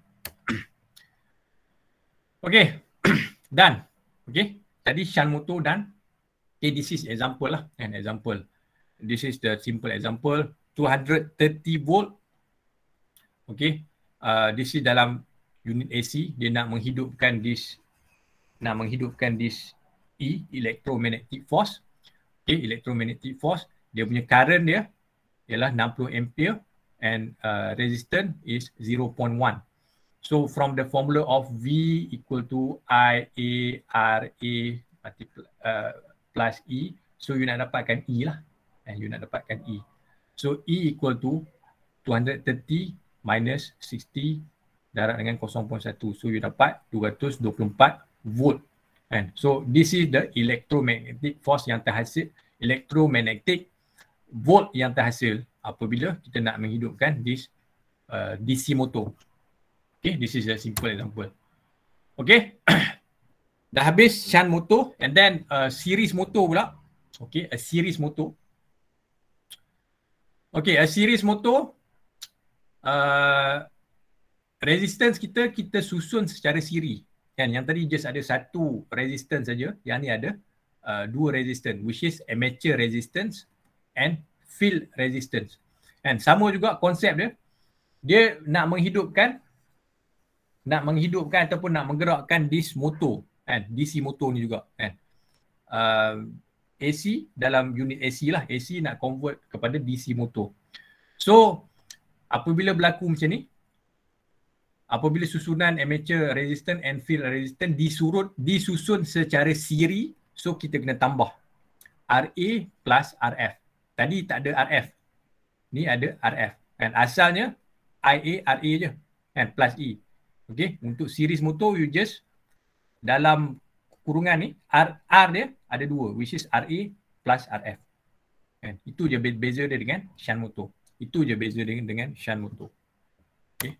Okay. Done. Okay. Tadi shunt motor done. Okay, this is example lah. An example. This is the simple example. two hundred thirty volt. Okay. Uh, this is dalam unit A C. Dia nak menghidupkan this, nak menghidupkan this E, electromagnetic force. Okay, electromagnetic force. Dia punya current dia ialah enam puluh ampere and uh, resistance is zero point one. So from the formula of V equal to I A R A multiple, uh, plus E, so you nak dapatkan E lah. And you nak dapatkan E. So E equal to two hundred thirty minus sixty darab dengan zero point one. So you dapat dua ratus dua puluh empat volt. And so this is the electromagnetic force yang terhasil, electromagnetic volt yang terhasil apabila kita nak menghidupkan this uh, D C motor. Okay, this is a simple example. Okay, dah habis shunt motor and then uh, series motor pula. Okay, a series motor. Okay, a series motor, uh, resistance kita, kita susun secara siri. Kan, yang tadi just ada satu resistance saja, yang ni ada uh, dua resistance, which is armature resistance and field resistance. And sama juga konsep dia, dia nak menghidupkan, nak menghidupkan ataupun nak menggerakkan this motor, kan, D C motor ni juga, kan. Uh, A C dalam unit A C lah, A C nak convert kepada D C motor. So apabila berlaku macam ni, apabila susunan armature resistance and field resistance disurut disusun secara siri, so kita kena tambah R A plus R F. Tadi tak ada R F, ni ada R F, kan. Asalnya I A R A je, kan, plus E. Okay, untuk series motor you just dalam kurungan ni R, R dia ada dua, which is R A plus R F. Kan? Itu je beza dia dengan shunt motor. Itu je beza dia dengan shunt motor. Okay.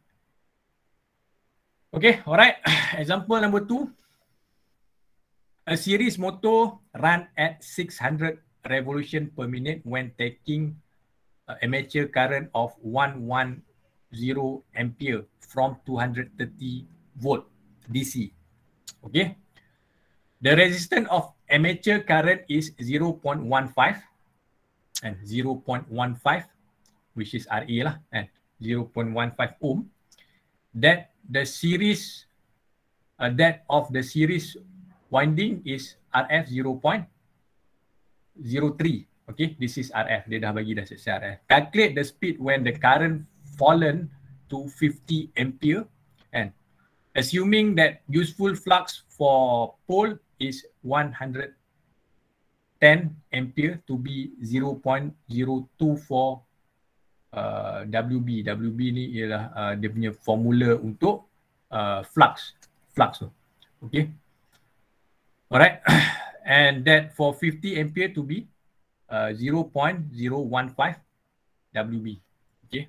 Okay, alright. Example number two. A series motor run at six hundred revolution per minute when taking uh, armature current of one hundred ten ampere from two hundred thirty volt D C. Okay. The resistance of armature current is zero point one five and zero point one five, which is R A lah, and zero point one five ohm. That the series, uh, that of the series winding is R F zero point zero three. Okay, this is R F. Dia dah bagi dah secara R F. Calculate the speed when the current fallen to fifty ampere, and assuming that useful flux for pole is one hundred ten ampere to be zero point zero two four uh, W B. W B ni ialah uh, dia punya formula untuk uh, flux. Flux tu. Okay. Alright. And that for fifty ampere to be uh, zero point zero one five W B. Okay.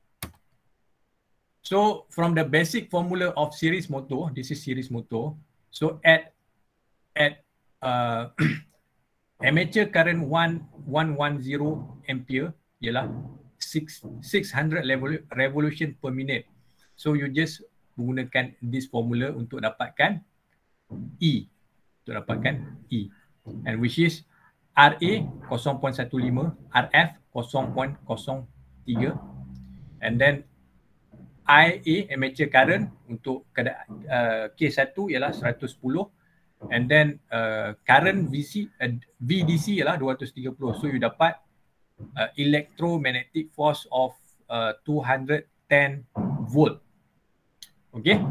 So from the basic formula of series motor, this is series motor. So at at uh, armature current one one zero ampere ialah six six hundred revolution per minute. So you just menggunakan this formula untuk dapatkan E, untuk dapatkan E, and which is R A zero point one five, R F zero point zero three, and then I A armature current untuk uh, K one ialah seratus sepuluh, and then uh, current V C, uh, V D C ialah dua ratus tiga puluh. So you dapat uh, electromagnetic force of uh, two hundred ten volt. Okay.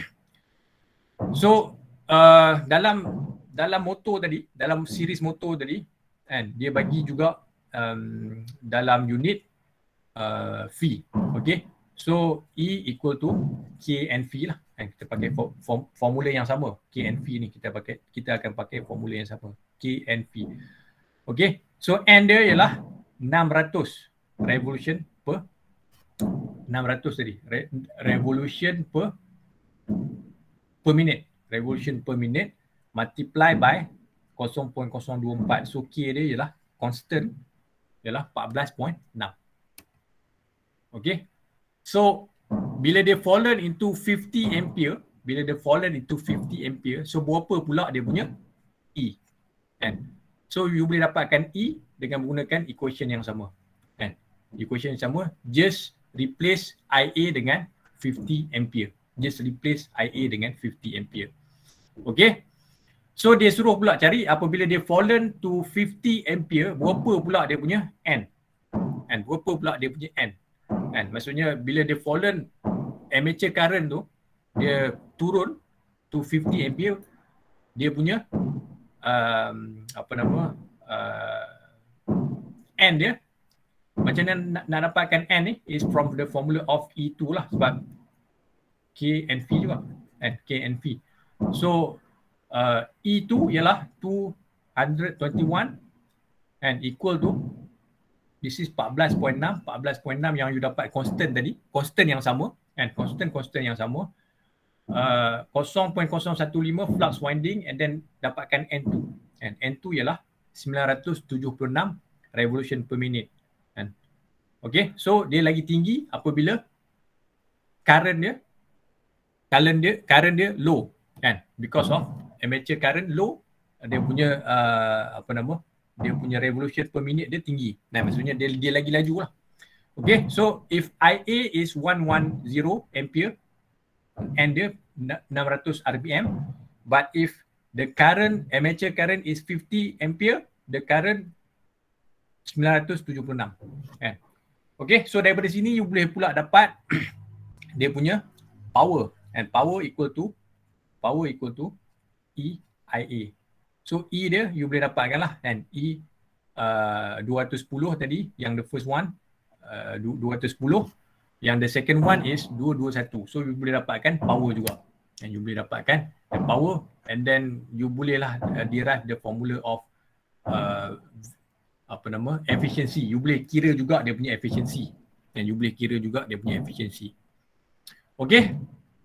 So uh, dalam dalam motor tadi, dalam series motor tadi, kan, dia bagi juga um, dalam unit uh, V. Okay. So E equal to K N V lah. Eh, kita pakai form, formula yang sama. K N V ni kita pakai, kita akan pakai formula yang sama. K N V. Okay. So N dia ialah enam ratus revolution per enam ratus tadi. Re, revolution per per minute. Revolution per minute multiply by zero point zero dua empat. So K dia ialah constant, ialah empat belas perpuluhan enam. Okay. So bila dia fallen into fifty ampere, bila dia fallen into fifty ampere, so berapa pula dia punya E? Kan? So you boleh dapatkan E dengan menggunakan equation yang sama. Kan? Equation yang sama, just replace I A dengan fifty ampere. Just replace I A dengan fifty ampere. Okay? So dia suruh pula cari apabila dia fallen to fifty ampere, berapa pula dia punya N? And berapa pula dia punya N? Kan? Maksudnya bila dia fallen armature current tu, dia turun to fifty ampere, dia punya um, apa nama uh, N dia, macam mana nak, nak dapatkan N ni is from the formula of E two lah, sebab K and V juga, and K and V. So uh, E two ialah two hundred twenty-one and equal to, this is fourteen point six, fourteen point six yang you dapat constant tadi, constant yang sama, and constant constant yang sama, uh, zero point zero one five flux winding, and then dapatkan N two, and N two ialah nine hundred seventy-six revolution per minute. And okay, so dia lagi tinggi apabila current dia current dia current dia low, kan, because of armature current low, dia punya uh, apa nama dia punya revolution per minute dia tinggi. Nah, maksudnya dia dia lagi laju lah. Okay, so if I A is one hundred ten ampere and dia six hundred R P M, but if the current armature current is fifty ampere, the current nine hundred seventy-six. Kan? Okay, so daripada sini you boleh pula dapat dia punya power, and power equal to power equal to E I A. So E dia you boleh dapatkan lah, and E uh, two hundred ten tadi yang the first one, uh, two hundred ten, yang the second one is two hundred twenty-one. So you boleh dapatkan power juga, and you boleh dapatkan the power, and then you boleh lah uh, derive the formula of uh, apa nama efficiency. You boleh kira juga dia punya efficiency, dan you boleh kira juga dia punya efficiency. Okay.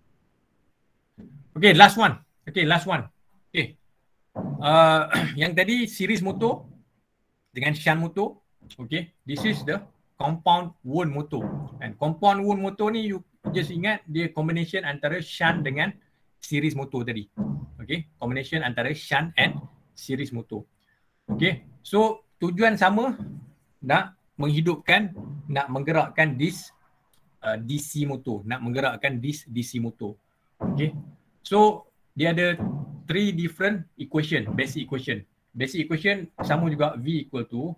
Okay, last one. Okay, last one. Okay. Uh, yang tadi series motor dengan shunt motor. Okay, this is the compound wound motor. And compound wound motor ni you just ingat dia combination antara shunt dengan series motor tadi. Okay, combination antara shunt and series motor. Okay, so tujuan sama, nak menghidupkan, nak menggerakkan this uh, D C motor, nak menggerakkan this D C motor. Okay, so dia ada three different equation, basic equation. Basic equation sama juga, V equal to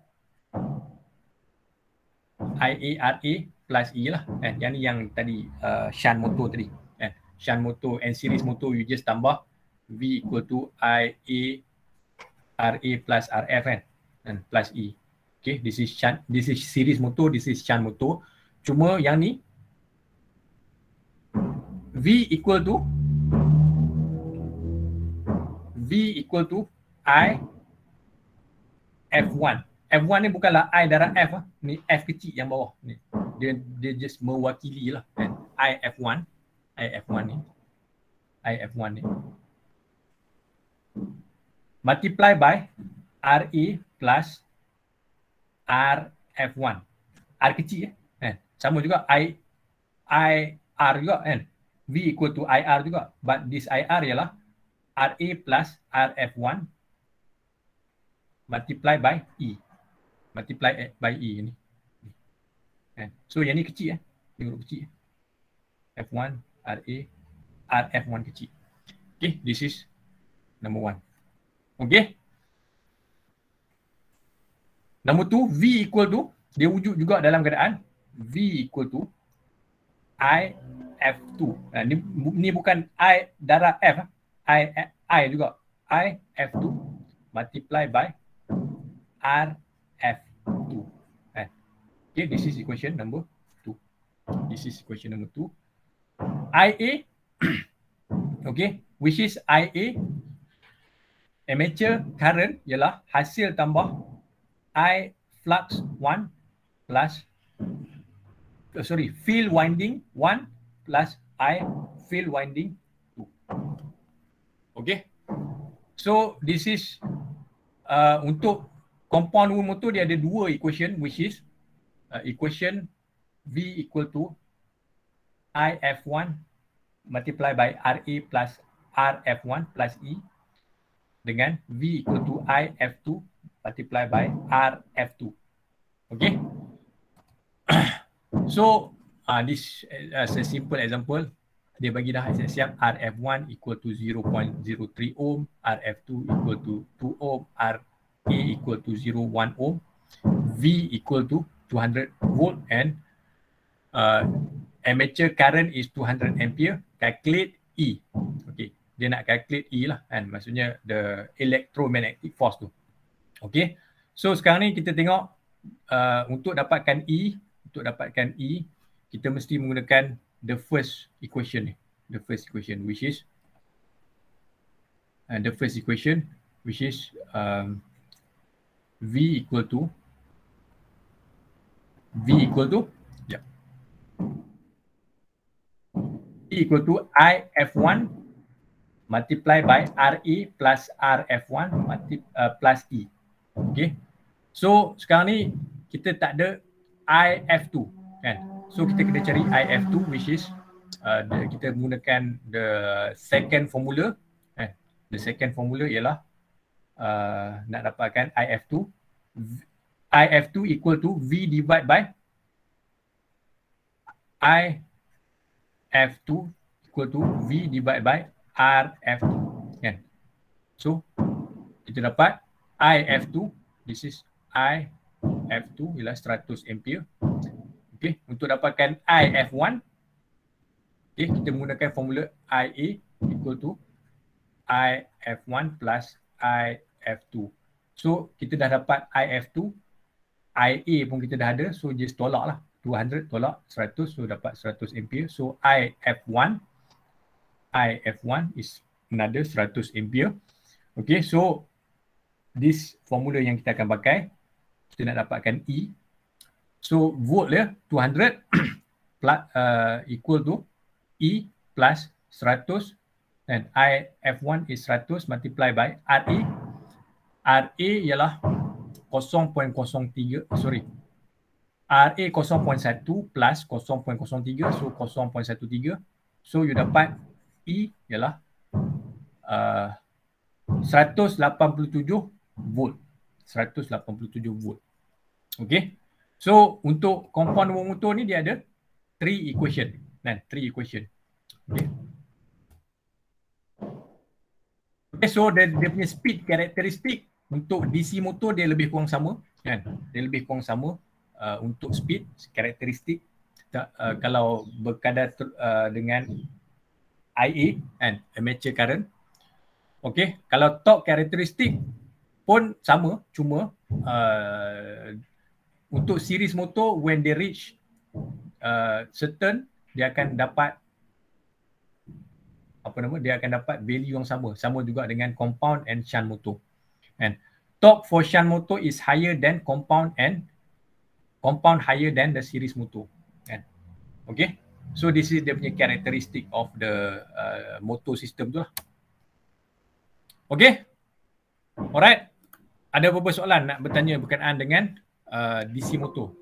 I A R A plus E lah. Eh, yang ni yang tadi uh, shunt motor tadi. Eh, shunt motor and series motor you just tambah V equal to I A R A plus R F kan. And plus E. Okay, this is shunt, this is series motor, this is shunt motor. Cuma yang ni V equal to V equal to I F one. F one ni bukanlah I darab F lah. Ni F kecil yang bawah ni. Dia dia just mewakili lah kan. I F one, I F one ni. I F one ni. Multiply by R A plus R F one. R kecil eh. kan. Sama juga I I R juga kan. V equal to I R juga. But this I R ialah R A plus R F one multiply by E. Multiply by E ni. Kan. So yang ni kecil eh. Ni huruf kecil. F one R A R F one kecil. Okay, this is number one. Okay. Nombor two, V equal to, dia wujud juga dalam keadaan V equal to I F two. Nah, ni, ni bukan I darab F, I, I juga. I F two multiply by R F two. Okay, this is equation number two. This is equation number two. I A, okay, which is I A, armature current ialah hasil tambah I flux one plus uh, sorry field winding one plus I field winding two. Okay, so this is uh, untuk compound wound motor dia ada dua equation, which is uh, equation V equal to I F one multiply by R A plus R F one plus E dengan V equal to I F two multiply by R F two. Okay. So uh, this as a simple example, dia bagi dah siap-siap R F one equal to zero point zero three ohm, R F two equal to two ohm, R A equal to zero point one ohm, V equal to two hundred volt, and uh, armature current is two hundred ampere. Calculate E. Okay, dia nak calculate E lah kan, maksudnya the electromagnetic force tu. Okay, so sekarang ni kita tengok uh, untuk dapatkan E, untuk dapatkan E, kita mesti menggunakan the first equation ni, the first equation which is uh, the first equation which is um, V equal to V equal to yeah, V equal to I F one multiply by R A plus R F one multi, uh, plus E. Okay, so sekarang ni kita tak ada I F two kan, so kita kena cari I F two which is uh, the, kita menggunakan the second formula eh. The second formula ialah uh, nak dapatkan I F two, I F two equal to V divided by I F two equal to V divided by R F two kan. So kita dapat I F two, this is I F two ialah seratus ampere. Okay, untuk dapatkan I F one, okay, kita menggunakan formula I A equal to I F one plus I F two. So kita dah dapat I F two, I A pun kita dah ada, so just tolak lah, dua ratus tolak seratus, so dapat seratus ampere. So I F one, I F one is another seratus ampere. Okay, so this formula yang kita akan pakai, kita nak dapatkan E. So volt dia dua ratus plus, uh, equal to E plus seratus, dan I F one is seratus multiply by R A. R A ialah kosong perpuluhan kosong tiga, sorry, R A kosong perpuluhan satu plus kosong perpuluhan kosong tiga, so kosong perpuluhan satu tiga. So you dapat E ialah uh, seratus lapan puluh tujuh volt, seratus lapan puluh tujuh volt. Okay, so untuk compound motor ni dia ada three equation, kan, three equation. Okay, okay, so dia, dia punya speed karakteristik untuk D C motor dia lebih kurang sama, kan, dia lebih kurang sama uh, untuk speed karakteristik uh, kalau berkadar uh, dengan I A, kan, armature current. Okay, kalau torque karakteristik pun sama, cuma uh, untuk series motor when they reach uh, certain, dia akan dapat apa nama, dia akan dapat value yang sama, sama juga dengan compound and shunt motor. And torque for shunt motor is higher than compound and compound higher than the series motor. And okay, so this is dia punya characteristic of the uh, motor system tu lah. Okay, alright. Ada beberapa soalan nak bertanya berkenaan dengan uh, D C motor?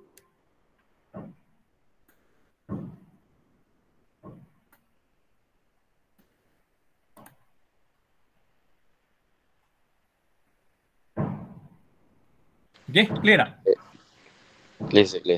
Okay, clear tak? Clear, clear.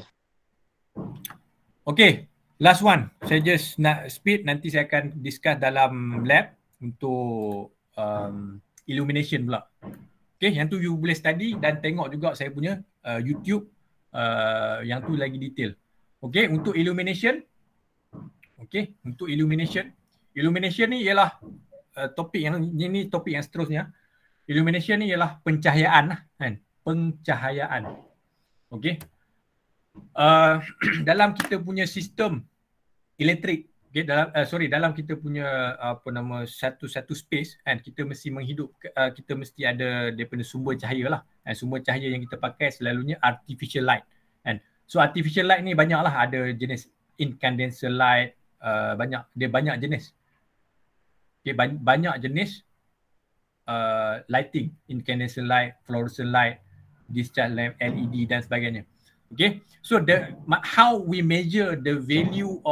Okay, last one. Saya just nak speed, nanti saya akan discuss dalam lab untuk um, illumination pula. Okay, yang tu you boleh study dan tengok juga saya punya uh, YouTube, uh, yang tu lagi detail. Okay, untuk illumination, okay, untuk illumination, illumination ni ialah uh, topik yang, ini topik yang seterusnya. Illumination ni ialah pencahayaan lah, kan, pencahayaan. Okay, uh, dalam kita punya sistem elektrik, okay, dalam uh, sorry dalam kita punya apa nama satu-satu space, kan, kita mesti menghidup, uh, kita mesti ada daripada sumber cahaya lah, kan. Sumber cahaya yang kita pakai selalunya artificial light, kan. So artificial light ni banyak lah, ada jenis incandescent light, uh, banyak, dia banyak jenis. Okay, banyak, banyak jenis uh, lighting, incandescent light, fluorescent light, discharge lamp, L E D dan sebagainya. Okay, so the how we measure the value of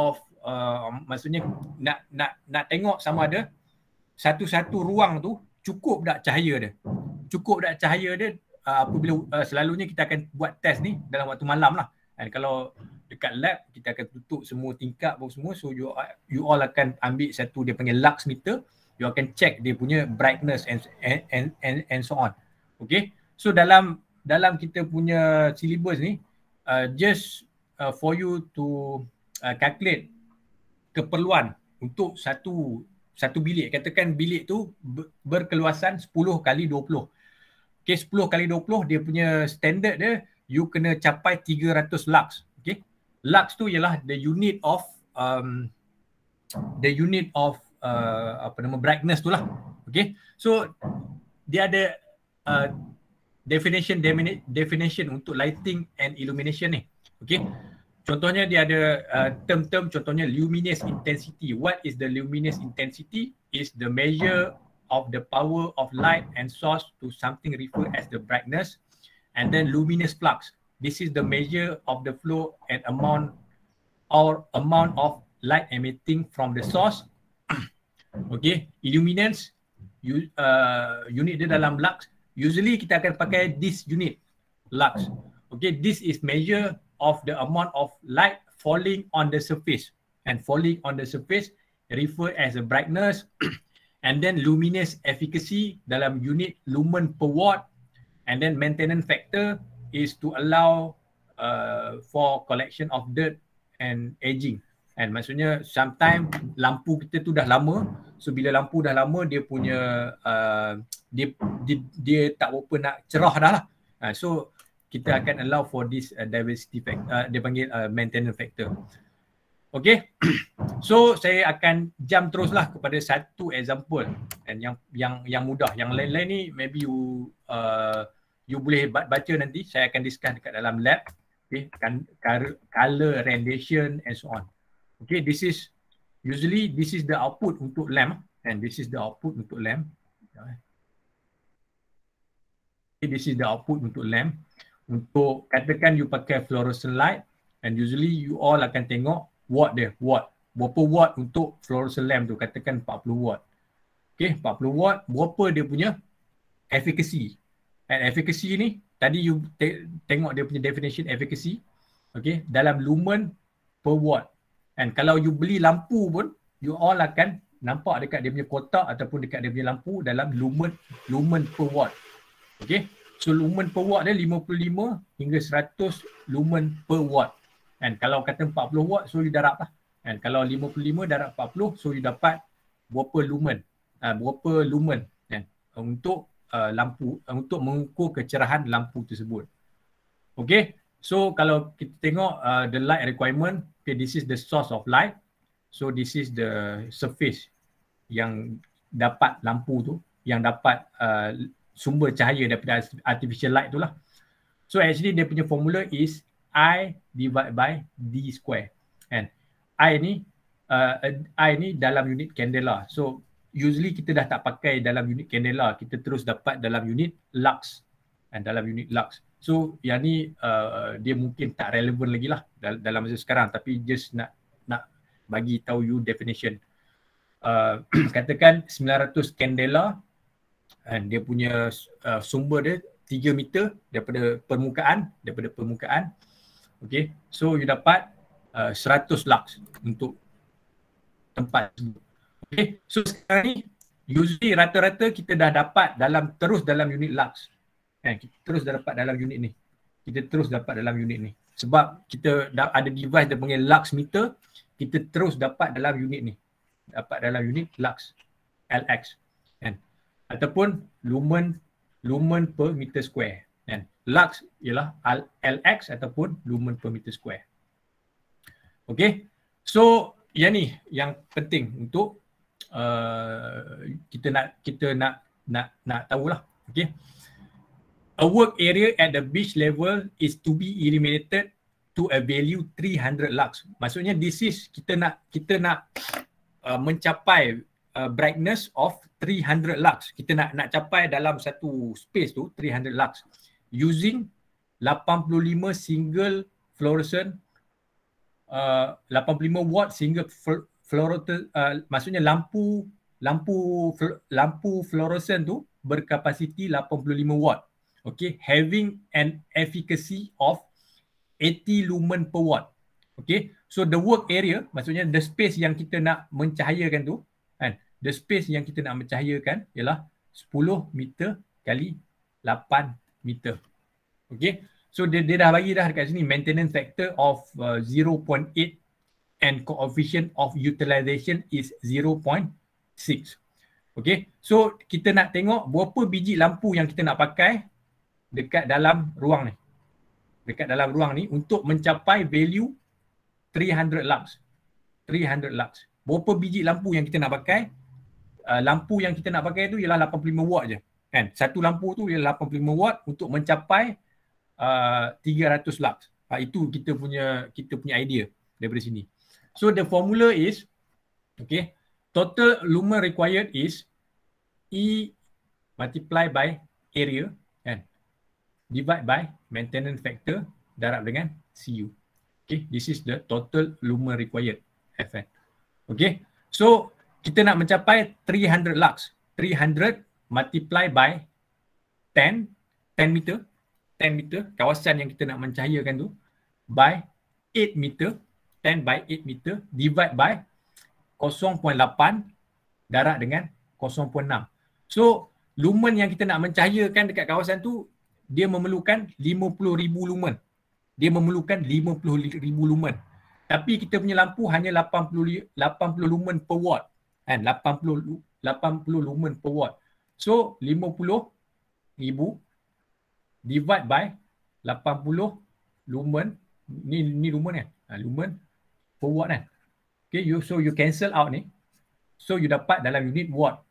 uh, maksudnya nak nak nak tengok sama ada satu-satu ruang tu cukup tak cahaya dia. Cukup tak cahaya dia uh, apabila uh, selalunya kita akan buat test ni dalam waktu malam lah. Dan kalau dekat lab kita akan tutup semua tingkap apa semua, so you, you all akan ambil satu dia panggil lux meter, you akan check dia punya brightness and and and, and so on. Okay, so dalam dalam kita punya syllabus ni uh, just uh, for you to uh, calculate keperluan untuk satu satu bilik, katakan bilik tu berkeluasan sepuluh kali dua puluh. Okay, sepuluh kali dua puluh dia punya standard dia you kena capai tiga ratus lux. Okay, lux tu ialah the unit of um, the unit of uh, apa nama brightness tu lah. Okay, so dia ada uh, definition definition untuk lighting and illumination ni. Okay, contohnya dia ada uh, term-term, contohnya luminous intensity. What is the luminous intensity? Is the measure of the power of light and source to something referred as the brightness. And then luminous flux. This is the measure of the flow and amount or amount of light emitting from the source. Okay, illuminance you, uh, unit dia dalam lux. Usually kita akan pakai this unit lux. Okay, this is measure of the amount of light falling on the surface, and falling on the surface referred as the brightness. And then luminous efficacy dalam unit lumen per watt. And then maintenance factor is to allow uh, for collection of dirt and aging. And maksudnya sometimes lampu kita tu dah lama, so bila lampu dah lama dia punya uh, dia, dia dia tak berapa nak cerah dah lah. Uh, so kita akan allow for this uh, diversity factor, uh, dia panggil uh, maintenance factor. Okay, so saya akan jump teruslah kepada satu example and yang yang yang mudah. Yang lain-lain ni maybe you uh, you boleh baca nanti. Saya akan discuss dekat dalam lab. Okay, kan color rendition and so on. Okay, this is usually this is the output untuk lamp and this is the output untuk lamp. Okay, this is the output untuk lamp. Untuk katakan you pakai fluorescent light and usually you all akan tengok watt dia, watt. Berapa watt untuk fluorescent lamp tu, katakan empat puluh watt. Okay, empat puluh watt, berapa dia punya efficacy. And efficacy ni, tadi you te- tengok dia punya definition efficacy. Okay, dalam lumen per watt. And kalau you beli lampu pun, you all akan nampak dekat dia punya kotak ataupun dekat dia punya lampu dalam lumen lumen per watt. Okay, so lumen per watt dia lima puluh lima hingga seratus lumen per watt. And kalau kata empat puluh watt, so you darab lah. And kalau lima puluh lima darab empat puluh, so you dapat berapa lumen. Uh, berapa lumen kan, untuk uh, lampu, uh, untuk mengukur kecerahan lampu tersebut. Okay, so kalau kita tengok uh, the light requirement, okay, this is the source of light. So this is the surface yang dapat lampu tu, yang dapat uh, sumber cahaya daripada artificial light tu lah. So actually dia punya formula is I divide by D square. And I ni, uh, I ni dalam unit candela. So usually kita dah tak pakai dalam unit candela, kita terus dapat dalam unit lux. And dalam unit lux. So yang ni uh, dia mungkin tak relevan lagi lah dalam masa sekarang, tapi just nak nak bagi tahu you definition. Uh, katakan sembilan ratus candela and dia punya uh, sumber dia tiga meter daripada permukaan, daripada permukaan. Okay, so you dapat uh, seratus lux untuk tempat tersebut. Okay, so sekarang ni usually rata-rata kita dah dapat dalam terus dalam unit lux. Kan, kita terus dah dapat dalam unit ni. Kita terus dapat dalam unit ni. Sebab kita dah ada device dia panggil lux meter, kita terus dapat dalam unit ni. Dapat dalam unit lux, L X. Kan? Ataupun lumen lumen per meter square. Kan? Lux ialah L X ataupun lumen per meter square. Okay, so yang ni yang penting untuk uh, kita nak kita nak nak nak tahulah. Okay, a work area at the beach level is to be illuminated to a value three hundred lux. Maksudnya this is kita nak kita nak uh, mencapai uh, brightness of three hundred lux. Kita nak nak capai dalam satu space tu three hundred lux. Using lapan puluh lima single fluorescent uh, lapan puluh lima watt sehingga fl- fluorescent uh, maksudnya lampu lampu fl- lampu fluorescent tu berkapasiti lapan puluh lima watt. Okay, having an efficacy of eighty lumen per watt. Okay, so the work area maksudnya the space yang kita nak mencahayakan tu kan, the space yang kita nak mencahayakan ialah sepuluh meter kali lapan meter. Okay, so dia, dia dah bagi dah dekat sini maintenance factor of uh, zero point eight and coefficient of utilization is zero point six. Okay, so kita nak tengok berapa biji lampu yang kita nak pakai dekat dalam ruang ni. Dekat dalam ruang ni untuk mencapai value three hundred lux. three hundred lux. Berapa biji lampu yang kita nak pakai? Uh, lampu yang kita nak pakai tu ialah lapan puluh lima watt je. Kan? Satu lampu tu ialah lapan puluh lima watt untuk mencapai uh, tiga ratus lux. Uh, itu kita punya kita punya idea daripada sini. So the formula is, okay, total lumen required is E multiply by area, kan? Divide by maintenance factor darab dengan C U. Okay, this is the total lumen required, F N. Okay, so kita nak mencapai three hundred lux. three hundred multiply by ten, ten meter, ten meter, kawasan yang kita nak mencahayakan tu, by eight meter, ten by eight meter, divide by zero point lapan darab dengan zero point enam. So, lumen yang kita nak mencahayakan dekat kawasan tu, dia memerlukan lima puluh ribu lumen. Dia memerlukan lima puluh ribu lumen. Tapi kita punya lampu hanya lapan puluh lumen per watt. Kan? lapan puluh, lapan puluh lumen per watt. So, lima puluh ribu divide by lapan puluh lumen. Ni ni lumen kan? Ha, lumen per watt kan? Okay, you, so you cancel out ni. So, you dapat dalam unit watt.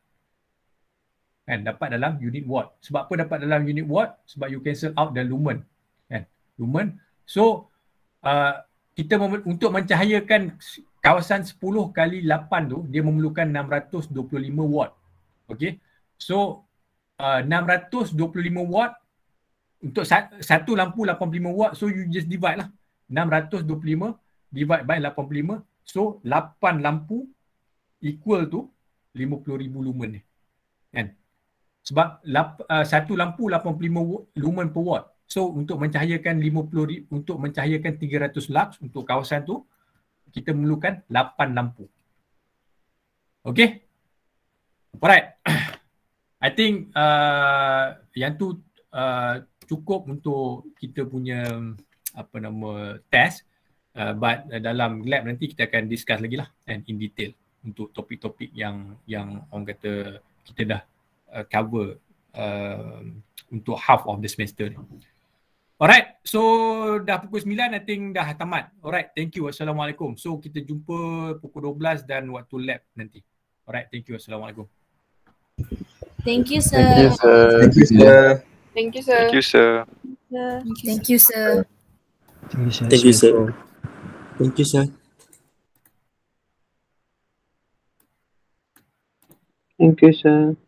Kan, dapat dalam unit watt. Sebab apa dapat dalam unit watt? Sebab you cancel out the lumen. Kan? Lumen. So, uh, kita mem- untuk mencahayakan kawasan sepuluh kali lapan tu, dia memerlukan enam ratus dua puluh lima watt. Okay. So, uh, enam ratus dua puluh lima watt untuk sa- satu lampu lapan puluh lima watt. So, you just divide lah. enam ratus dua puluh lima divide by lapan puluh lima. So, lapan lampu equal to lima puluh ribu lumen ni. Kan? Sebab lap, uh, satu lampu lapan puluh lima lumen per watt. So untuk mencahayakan lima puluh untuk mencahayakan tiga ratus lux untuk kawasan tu, kita memerlukan lapan lampu. Okay? Alright. I think uh, yang tu uh, cukup untuk kita punya apa nama test. Uh, but uh, dalam lab nanti kita akan discuss lagi lah and in detail untuk topik-topik yang yang orang kata kita dah uh, cover uh, untuk half of the semester ni. Alright, so dah pukul sembilan, I think dah tamat. Alright, thank you. Assalamualaikum. So kita jumpa pukul dua belas dan waktu lab nanti. Alright, thank you. Assalamualaikum. Thank you, sir. Thank you, sir. Thank you, sir. Thank you, sir. Thank you, sir. Thank you, sir. Thank you, sir. Thank you, sir. Thank you, sir. Thank you, sir.